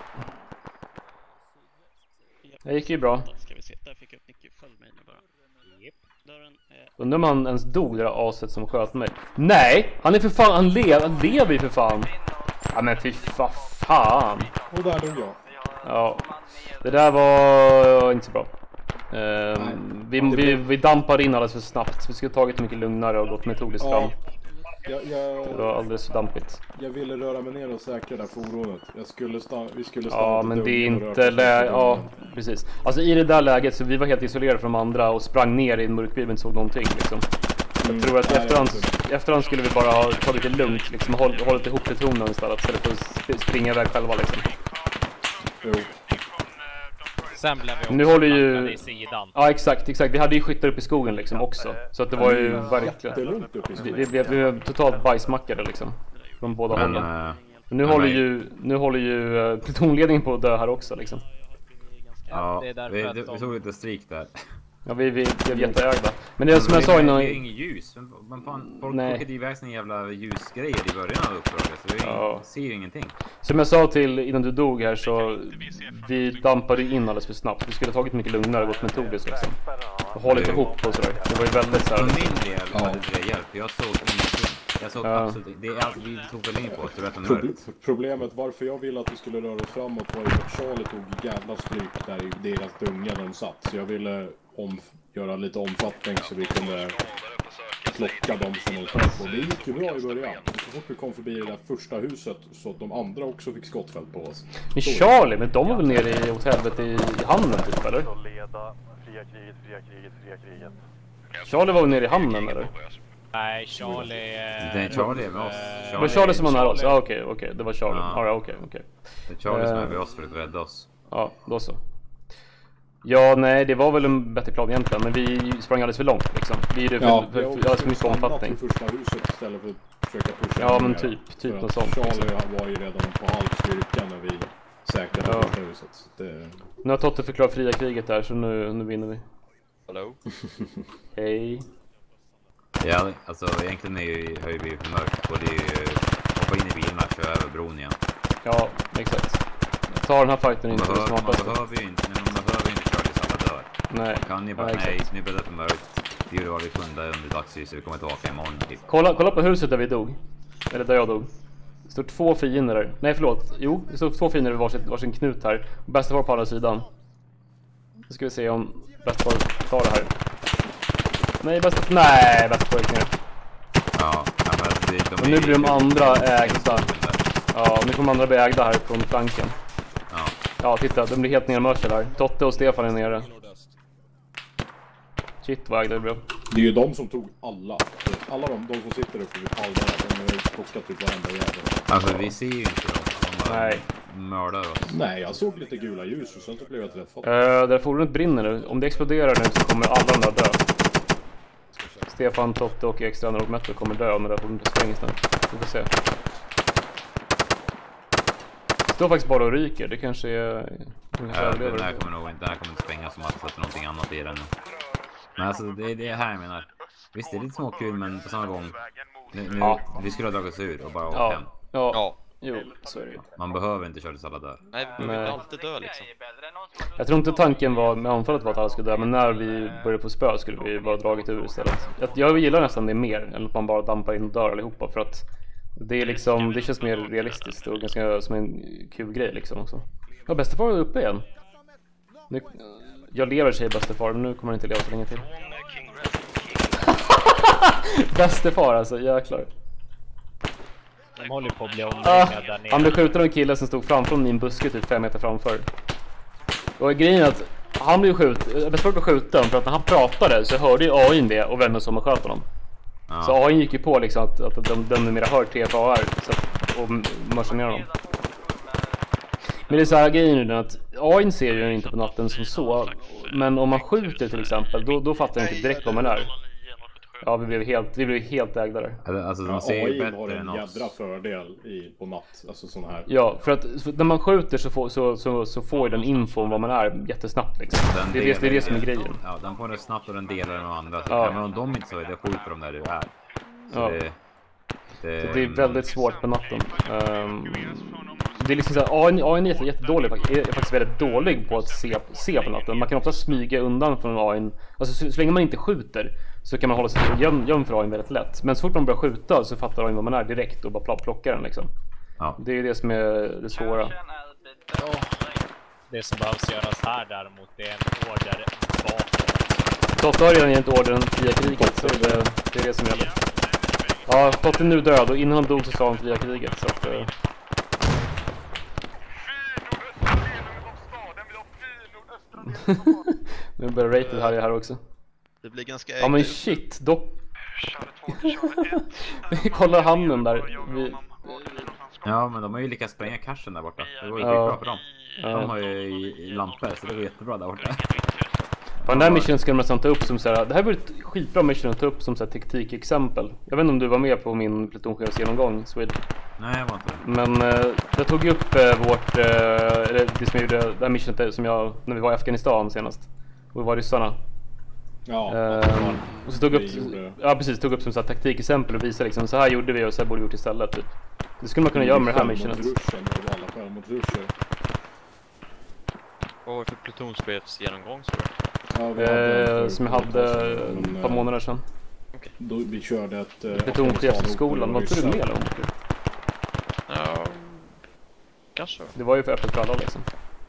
Det gick ju bra. Ska vi se, där fick jag upp Nicky. Följ mig nu bara. Yep. Dörren är... Undrar om han ens dog, det där aset som sköt mig. Nej! Han är för fan, han, le han lever ju för fan. Ja men fy fa fan. Och där dog jag. Ja. Det där var inte så bra. Uh, vi, vi, vi dampade in alldeles för snabbt. Vi skulle tagit mycket lugnare och gått metodiskt ja. fram. Jag, jag, det var alldeles för dampigt. Jag ville röra mig ner och säkra det där fordonet. Jag skulle sta, vi skulle stanna. Ja, men det är inte lä ja, precis. Alltså i det där läget så vi var helt isolerade från de andra och sprang ner i en mörk bil och inte såg någonting liksom. Jag mm, tror att nej, efterhand, efterhand skulle vi bara ha tagit det lugnt liksom, och håll, hållit ihop plutonen istället för att springa iväg själva liksom. Jo. Sen blev vi också nu håller ju... i sidan. Ja, exakt, exakt. Vi hade ju skyttar upp i skogen liksom också. Så att det var ju verkligen... Vi, vi, vi blev totalt bajsmackade liksom. Från båda men, hållen. Äh, nu, håller ju, nu håller ju uh, plutonledningen på att dö här också liksom. Ja, ja vi, vi, vi såg lite strik där. Ja, vi, vi blev jätteägda. Men det är som jag sa innan... Det är inget ljus. Men, men fan, folk skickade iväg sina jävla ljusgrejer i början av uppdraget. Så vi ja. ser ju ingenting. Som jag sa till innan du dog här så... Vi dampade in alldeles för snabbt. Vi skulle ha tagit mycket lugnare och gått metodiskt liksom. Och hållit ihop och sådär. Det var ju väldigt såhär... För min del hade det hjälp. Jag såg ingenting. Jag såg ja. absolut... Det är allt vi tog för länge på oss. Pro problemet varför jag ville att vi skulle röra oss framåt var ju att Charlie tog jävla stryk där i deras dunga de satt. Så jag ville... Om, göra lite omfattning så vi kunde plocka dem som de sköt på. Det gick ju bra i början. Så fort vi kom förbi det där första huset så att de andra också fick skottfält på oss. Men Charlie, men de var väl nere i hotellet i hamnen typ, eller? Charlie var väl nere i hamnen, eller? Nej, Charlie... Det är Charlie är med oss. Charlie, det var Charlie som var nära oss? Ja, okej, okej. Det var Charlie. Ja, ja okej, okej. Det är Charlie som är med oss för att rädda oss. Ja, då så. Ja, nej, det var väl en bättre plan egentligen, men vi sprang alldeles för långt liksom. Vi gjorde för, ja, för, för, för, för mycket omfattning. I första huset istället för att försöka pusha. Ja, men typ, typ något sånt. Charlie liksom. Var ju redan på halv styrka när vi säkrade ja. första huset. Det... Nu har Totte förklarat fria kriget där, så nu, nu vinner vi. Hallå? Hej. Ja, alltså egentligen är ju, har ju blivit för mörkt. Och det är ju hoppa in i bilen och köra över bron igen. Ja, exakt. Ta den här fighten in. Man behöver, man behöver ju inte, men man behöver inte köra tills alla dör. Nej. Man kan ju bara, ja, nej, nu blir det för mörkt. Vi gjorde vad vi kunde under dagsljus, vi kommer tillbaka imorgon. Typ. Kolla, kolla på huset där vi dog. Eller där jag dog. Det står två fiender där. Nej, förlåt. Jo, det står två fiender vid varsin, varsin knut här. Bästa var på andra sidan. Nu ska vi se om bästa var tar det här. Nej, bästa... Nej, bästa var gick ner. Ja, men det, de och nu blir de andra ägda. Ja, nu kommer de andra bli ägda här från flanken. Ja. Ja, titta, de blir helt nermörsade här. Totte och Stefan är nere. Shit, vad ägda det blev. Det är ju de som tog alla. Alla de, de som sitter uppe vid palmarna. De har ju plockat typ varenda jävel. Alltså, vi ser ju inte dem. De Nej. mördar oss. Nej, jag såg lite gula ljus och sen så blev jag träffad. Uh, där fordonet brinner nu. Om det exploderar nu så kommer alla de där dö. Stefan, Totte och extra Anrop Metro kommer dö om det där fordonet sprängs nu. Vi får se. Det står faktiskt bara och ryker. Det kanske är... Ja, den här kommer nog den här kommer inte sprängas som att sätta någonting annat i den. Men alltså, det är det här jag menar. Visst, det är lite småkul, men på samma gång... Nu, nu, ja. Vi skulle ha dragit oss ur och bara åka ja. hem. Ja. ja. Jo, så är det. Man behöver inte köra tills alla dör. Nej, vi behöver alltid dö liksom. Jag tror inte tanken var med anfallet var att alla skulle dö, men när vi började på spö skulle vi bara dragit ur istället. Jag, jag gillar nästan det mer än att man bara dampar in och dör allihopa, för att det är liksom, det känns mer realistiskt och ganska som en kul grej liksom också. Ja, bästa far är uppe igen. Nu, jag lever sig i bästa far, men nu kommer han inte leva så länge till. Bästa far alltså, jäklar. De håller på att bli omringade ah, där nere. Han blev skjuten av en kille som stod framför min buske typ fem meter framför. Och grejen är att han blev skjuten, bäst blev skjuten för att när han pratade så hörde ju A I det och vände som och sköt honom. Ah. Så A I gick ju på liksom att, att de, de numera hör T F A R så att, och mörsar ner honom. Men det är så här grejen nu att A I ser ju inte på natten som så. Men om man skjuter till exempel, då, då fattar jag inte direkt vad man är. Ja, vi blev helt, vi blev helt ägda där. Alltså, de ser ja, ju A I har en jädra fördel i, på natt, alltså sån här. Ja, för att för när man skjuter så får, så, så, så får den info om vad man är jättesnabbt liksom. Det är det, det är det som är grejen. Ja, den får det snabbt och den delar den med andra. Ja. Men om de inte så är det skjuter de där du är. Så ja. det, det, så det är väldigt svårt på natten. Um, det är liksom så här, A I, A I är jätte, jättedålig, är faktiskt väldigt dålig på att se, se på natten. Man kan ofta smyga undan från A I. Alltså så, så länge man inte skjuter så kan man hålla sig göm, göm för A I väldigt lätt. Men så fort man börjar skjuta så fattar A I vad man är direkt och bara plockar den liksom. Ja. Det är ju det som är det svåra. Ja. Det som behövs göras här däremot, det är en order bakåt. Totte har redan gett ordern fria kriget, så det, det är det som gäller. Ja, Totte är nu död och innan han dog så sa han fria kriget, så att... Uh... Nu börjar rated här, här också. Det blir ganska ja men shit, dock. Vi kollar hamnen där. Vi... Ja, men de har ju lyckats spränga cashen där borta. Det går ju ja. bra för dem. De har ju lampor så det går jättebra där borta. På den där missionen ska man nästan ta upp som så här, det här var ett skitbra mission att ta upp som så här teknikexempel. Jag vet inte om du var med på min plutonchefs genomgång, Swedish. Nej, jag var inte. Men eh, jag tog upp eh, vårt, eh, eller det som jag gjorde, det här missionet som jag, när vi var i Afghanistan senast. Och vi var ryssarna. Ja, eh, och så tog upp, gjorde... ja precis, tog upp som så här taktikexempel och visade liksom, så här gjorde vi och så här borde vi gjort istället typ. Det skulle man kunna göra med det här missionet. Vad var det för plutonchefs genomgång så? Ja, eh, som jag hade ett par månader sedan. Okay. Då vi körde ett eh, plutonchefsskolan, var inte du med om? Ja, kanske. Det var ju för öppet för alla liksom.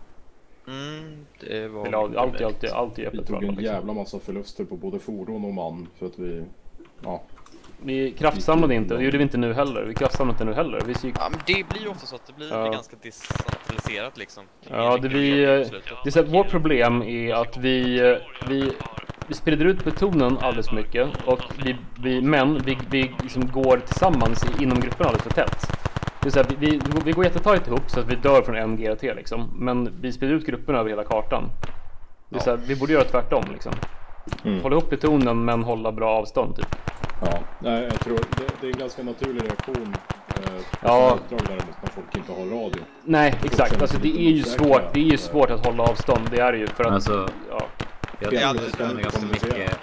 Mm, det var Eller, alltid, alltid, alltid öppet för alla. Vi tog en liksom. jävla massa förluster på både fordon och man för att vi, ja. Vi kraftsamlade inte, det gjorde vi inte nu heller. Vi kraftsamlade inte nu heller. Vi gick... Ja, men det blir ju ofta så att det blir ja. ganska decentraliserat liksom. Ja, det vi, det är så här, vårt problem är att vi, vi, vi sprider ut plutonen alldeles för mycket. Och vi, vi, men vi, vi liksom går tillsammans inom gruppen alldeles för tätt. Det är så här, vi, vi, vi går jättetajt ihop så att vi dör från M G T liksom. Men vi sprider ut grupperna över hela kartan. Det är så här, vi borde göra tvärtom liksom. Mm. Hålla ihop plutonen men hålla bra avstånd typ. Ja, nej, jag tror det, det är en ganska naturlig reaktion eh, ja. när folk inte har radio. Nej, exakt. Alltså det är ju svårt, det är ju svårt att hålla avstånd. Det är det ju för att alltså, ja. Jag tror det skulle göra ganska mycket.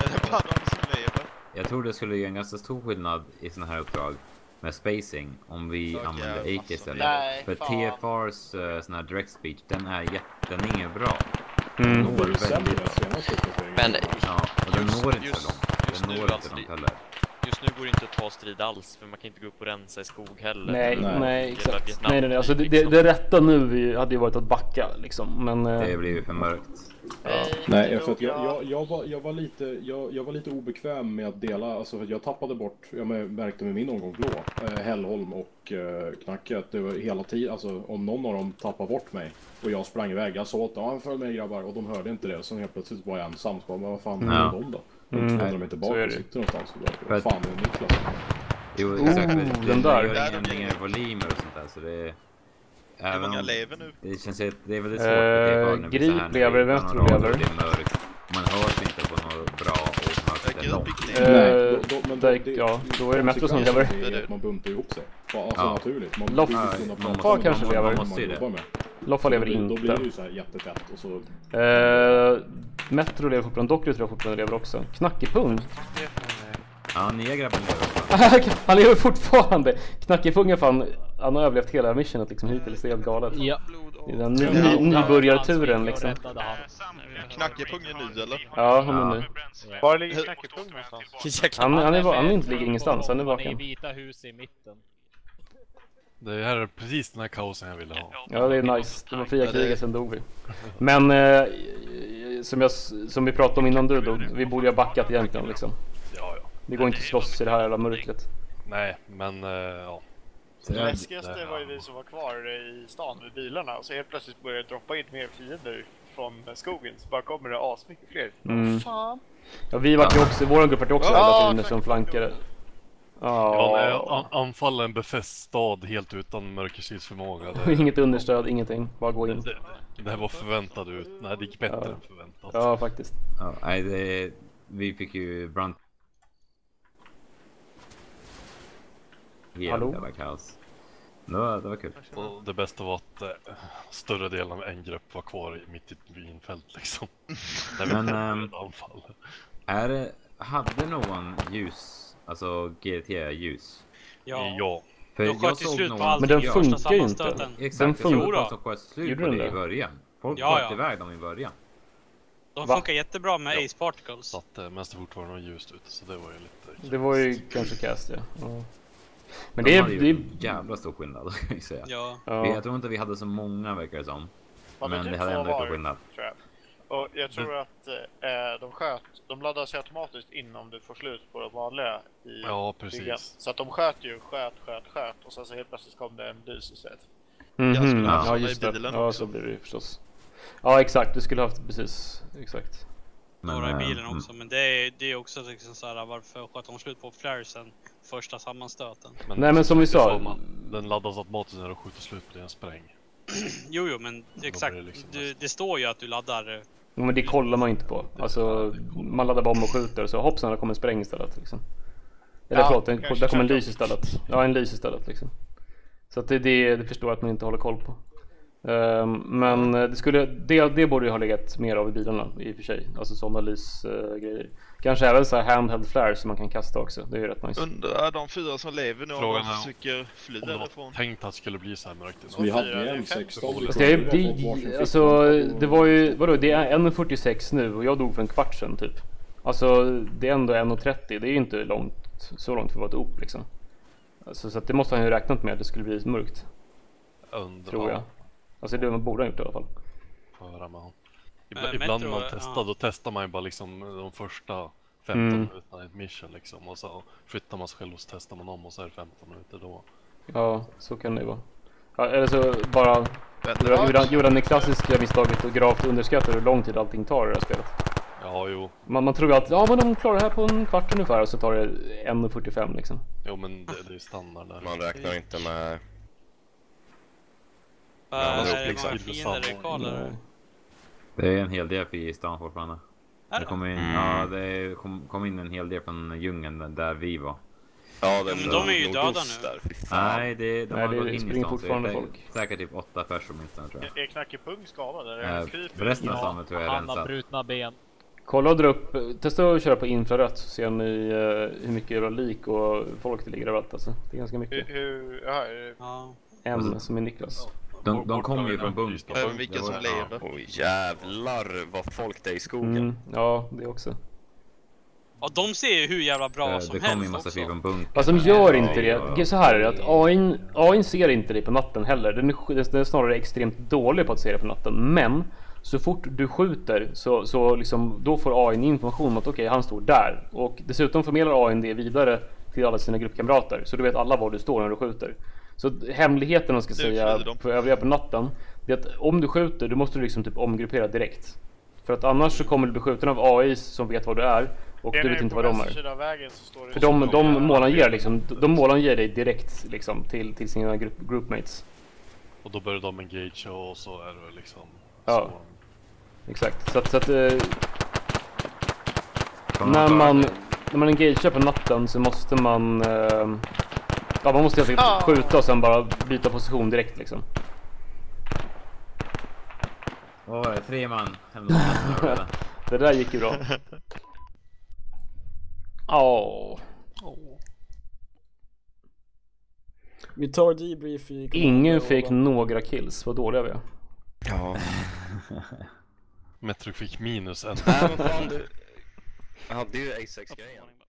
Jag tror det skulle göra en ganska stor skillnad i såna här uppdrag med spacing om vi okay, använder A K istället. Nej, för T F A Rs uh, sån här direct speech, den är jätte, den är ingen bra. Mm. Den når väldigt. Men ja, och den just, når inte just, så långt. Den når nu, inte alltså, långt heller. Just nu går det inte att ta strid alls för man kan inte gå upp och rensa i skog heller. Nej, nej, nej exakt. Nej, nej, nej. Alltså, det, det, det rätta nu hade ju varit att backa liksom, men det blir ju för mörkt. Ja. Nej, för att jag, jag, jag, var, jag, var lite, jag, jag var lite obekväm med att dela, alltså för att jag tappade bort, jag märkte med min omgång blå, eh, Hällholm och eh, Knacke, att det var hela tiden, alltså om någon av dem tappade bort mig och jag sprang iväg, jag sa att ja, följ med grabbar, och de hörde inte det, så helt plötsligt var jag ensam, så bara, men vad fan mm. är de då? De mm. två de inte tillbaka och sitter någonstans, och bara, vad fan är Niklas? Jo, exakt, oh, det, den där. Det gör inga ändringar i volymer och sånt där, så det Hur många lever nu? Det känns att det är väldigt svårt att uh, Grip lever, vänster lever. Det är mörkt. Man hörs inte på något bra och mörkt eller uh, då, då, men då, det, ja, då är det Metro som lever. Man buntar ihop sig. Alltså ja. Naturligt. Man Loff Loffa kanske lever. Loffa lever inte. Då blir det ju så här jättetätt. Och så... uh, Metro lever fortfarande, Docker tror jag fortfarande lever också. Knackepung. Ja, nya grabben lever. Han lever fortfarande. Knackepungen fan, han har överlevt hela missionet liksom hittills, det är helt galet. Ja. Det är den ny, ny, nybörjarturen liksom. Knackepungen ny eller? Ja, han är ny. Var ligger Knackepungen någonstans? Han, han, är, han är inte ligger ingenstans, han är vaken. Han är i vita hus i mitten. Det här är precis den här kaosen jag ville ha. Ja, det är nice. Det var fria kriget, sen dog vi. Men eh, som, jag, som vi pratade om innan du då, vi borde ha backat egentligen liksom. Ja, ja. Det går inte att slåss i det här jävla mörkret. Nej, men uh, ja. Det läskigaste var ju vi som var kvar i stan med bilarna, och så helt plötsligt började det droppa in mer fiender från skogen, så bara kommer det asmycket fler. Mm. Fan. Ja, vi var ju också, vår grupp var ju också alla fiender som flankade. Ja, ja nej, anfalla en befäst stad helt utan mörkersynsförmåga. Det... Inget understöd, ingenting, bara gå in. Det, det, det här var förväntat ut, nej det gick bättre ja. än förväntat. Ja, faktiskt. Ja, nej, det, vi fick ju brand. Hallå? Det var kaos. Det var, det var kul. Och det bästa var att äh, större delen av en grupp var kvar i, mitt i vinfält liksom. Men ähm, är det, hade någon ljus, alltså G T-ljus? Ja. ja. För de sköt till slut någon... på allt. Men den funkar ju inte. Exakt, den funkar ju som sköt slut på det i början. Folk ja, sköt ja. iväg dem i början. De funkar jättebra med ja. Ace Particles. Så att, men det fortfarande var ljust ute, så det var ju lite... Det var ju kanske cast, ja. ja. Men de det är ju det är jävla stor skillnad, kan jag säga. Ja. Ja. Jag tror inte vi hade så många, verkar det som. Ja, men det det hade ändå stor skillnad. Tror jag. Och jag tror det... att eh, de sköt, de laddar sig automatiskt innan du får slut på de vanliga i ja, precis. byggen. Så att de sköt ju, sköt, sköt, sköt, och sen så helt plötsligt kom det en dys istället. Mm-hmm. Ja, ja, just det. Ja, så blir det ju förstås. Ja, exakt. Du skulle haft precis, exakt. Några i bilen också, men det är, det är också liksom så här, varför sköt de slut på flaresen första sammanstöten? Men nej, men som vi sa, man, den laddas automatiskt när du skjuter slut på en spräng. Jo, jo, men exakt. Liksom du, det står ju att du laddar. Men det kollar man inte på. Alltså, man laddar bomb och skjuter så hoppsan, det kommer en spräng istället liksom. Eller Ja, förlåt, en, där kommer en lys istället. Ja, en lys istället liksom. Så att det, det, det förstår jag att man inte håller koll på. Um, men det, skulle, det, det borde ju ha legat mer av i bilarna i och för sig. Alltså sådana lysgrejer. Uh, Kanske även så här handheld flares som man kan kasta också. Det är ju rätt nice. Undrar de fyra som lever nu om de försöker fly om därifrån. Tänkt att det skulle bli så här mörkt. Vi hade ju M sexton. Alltså, det, det, alltså det var ju, vadå, det är en fyrtiosex nu och jag dog för en kvart sedan typ. Alltså det är ändå en trettio, det är ju inte långt, så långt för att vara ett op liksom. Alltså, så att det måste han ju räknat med att det skulle bli mörkt. Undrar. Tror jag. Alltså det man borde ha gjort i alla fall. Höra med han. Ibland, äh, ibland när man testar, ja. Då testar man ju bara liksom de första femton mm. minuterna i ett mission liksom. Och så flyttar man sig själv och så testar man om och så är det femton minuter då. Ja, så kan det ju vara. Ja, eller så bara gjorde, gjorde han det klassiska misstaget och gravt underskattar hur lång tid allting tar i det här spelet. Ja, jo. Man, man tror ju att ja, men de klarar det här på en kvart ungefär och så tar det en fyrtiofem liksom. Jo, men det, det är standard där. Man räknar inte med... Uh, ja, är det liksom. Fiender, det är en hel del i stan fortfarande. Det kom in, mm. ja, det kom, kom in en hel del från djungeln där vi var. Ja, den, men de är ju döda nu. Där, Nej, det, de Nej, har det gått in i stan, fortfarande så det är folk. Säkert typ åtta personer minst, tror jag. Är Knackepung skadad? Äh, resten av stan tror jag är rensat. Han har brutna ben. Kolla och dra upp, testa att köra på infrarött så ser ni uh, hur mycket jävla lik och folk det ligger överallt alltså. Det är ganska mycket. Hur, hur, ja, ja. En som är Niklas. De, de kommer ju från bunker. Även vilka som lever. Oj, oh, jävlar vad folk det är i skogen. Mm, ja, det också. Ja, de ser ju hur jävla bra äh, som det helst massa också. Från bunker. Fast de gör inte det. Det är så här att A I, A I ser inte det på natten heller. Den är, den är snarare extremt dålig på att se det på natten. Men så fort du skjuter så, så liksom, då får A I information om att okej, okay, han står där. Och dessutom förmedlar A I det vidare till alla sina gruppkamrater. Så du vet alla var du står när du skjuter. Så hemligheten man ska du säga för övriga på natten, det är att om du skjuter, då måste du liksom typ omgruppera direkt. För att annars så kommer du bli skjuten av A I som vet vad du är och du vet inte vad de är. För de, de målanger liksom, de målanger dig direkt liksom till, till sina grupp, groupmates. Och då börjar de engage och så är det liksom. Ja. Exakt. Så att, så att eh, när man när man engagerar på natten så måste man eh, ja, man måste helt oh. skjuta och sen bara byta position direkt liksom. Vad var det? Tre man. Det där gick ju bra. Åh. Oh. Vi tar debrief i... Ingen fick några kills. Vad dåliga vi är. Ja. Metro fick minus en. Nej, men fan du... Jag hade ju A sex-grejen.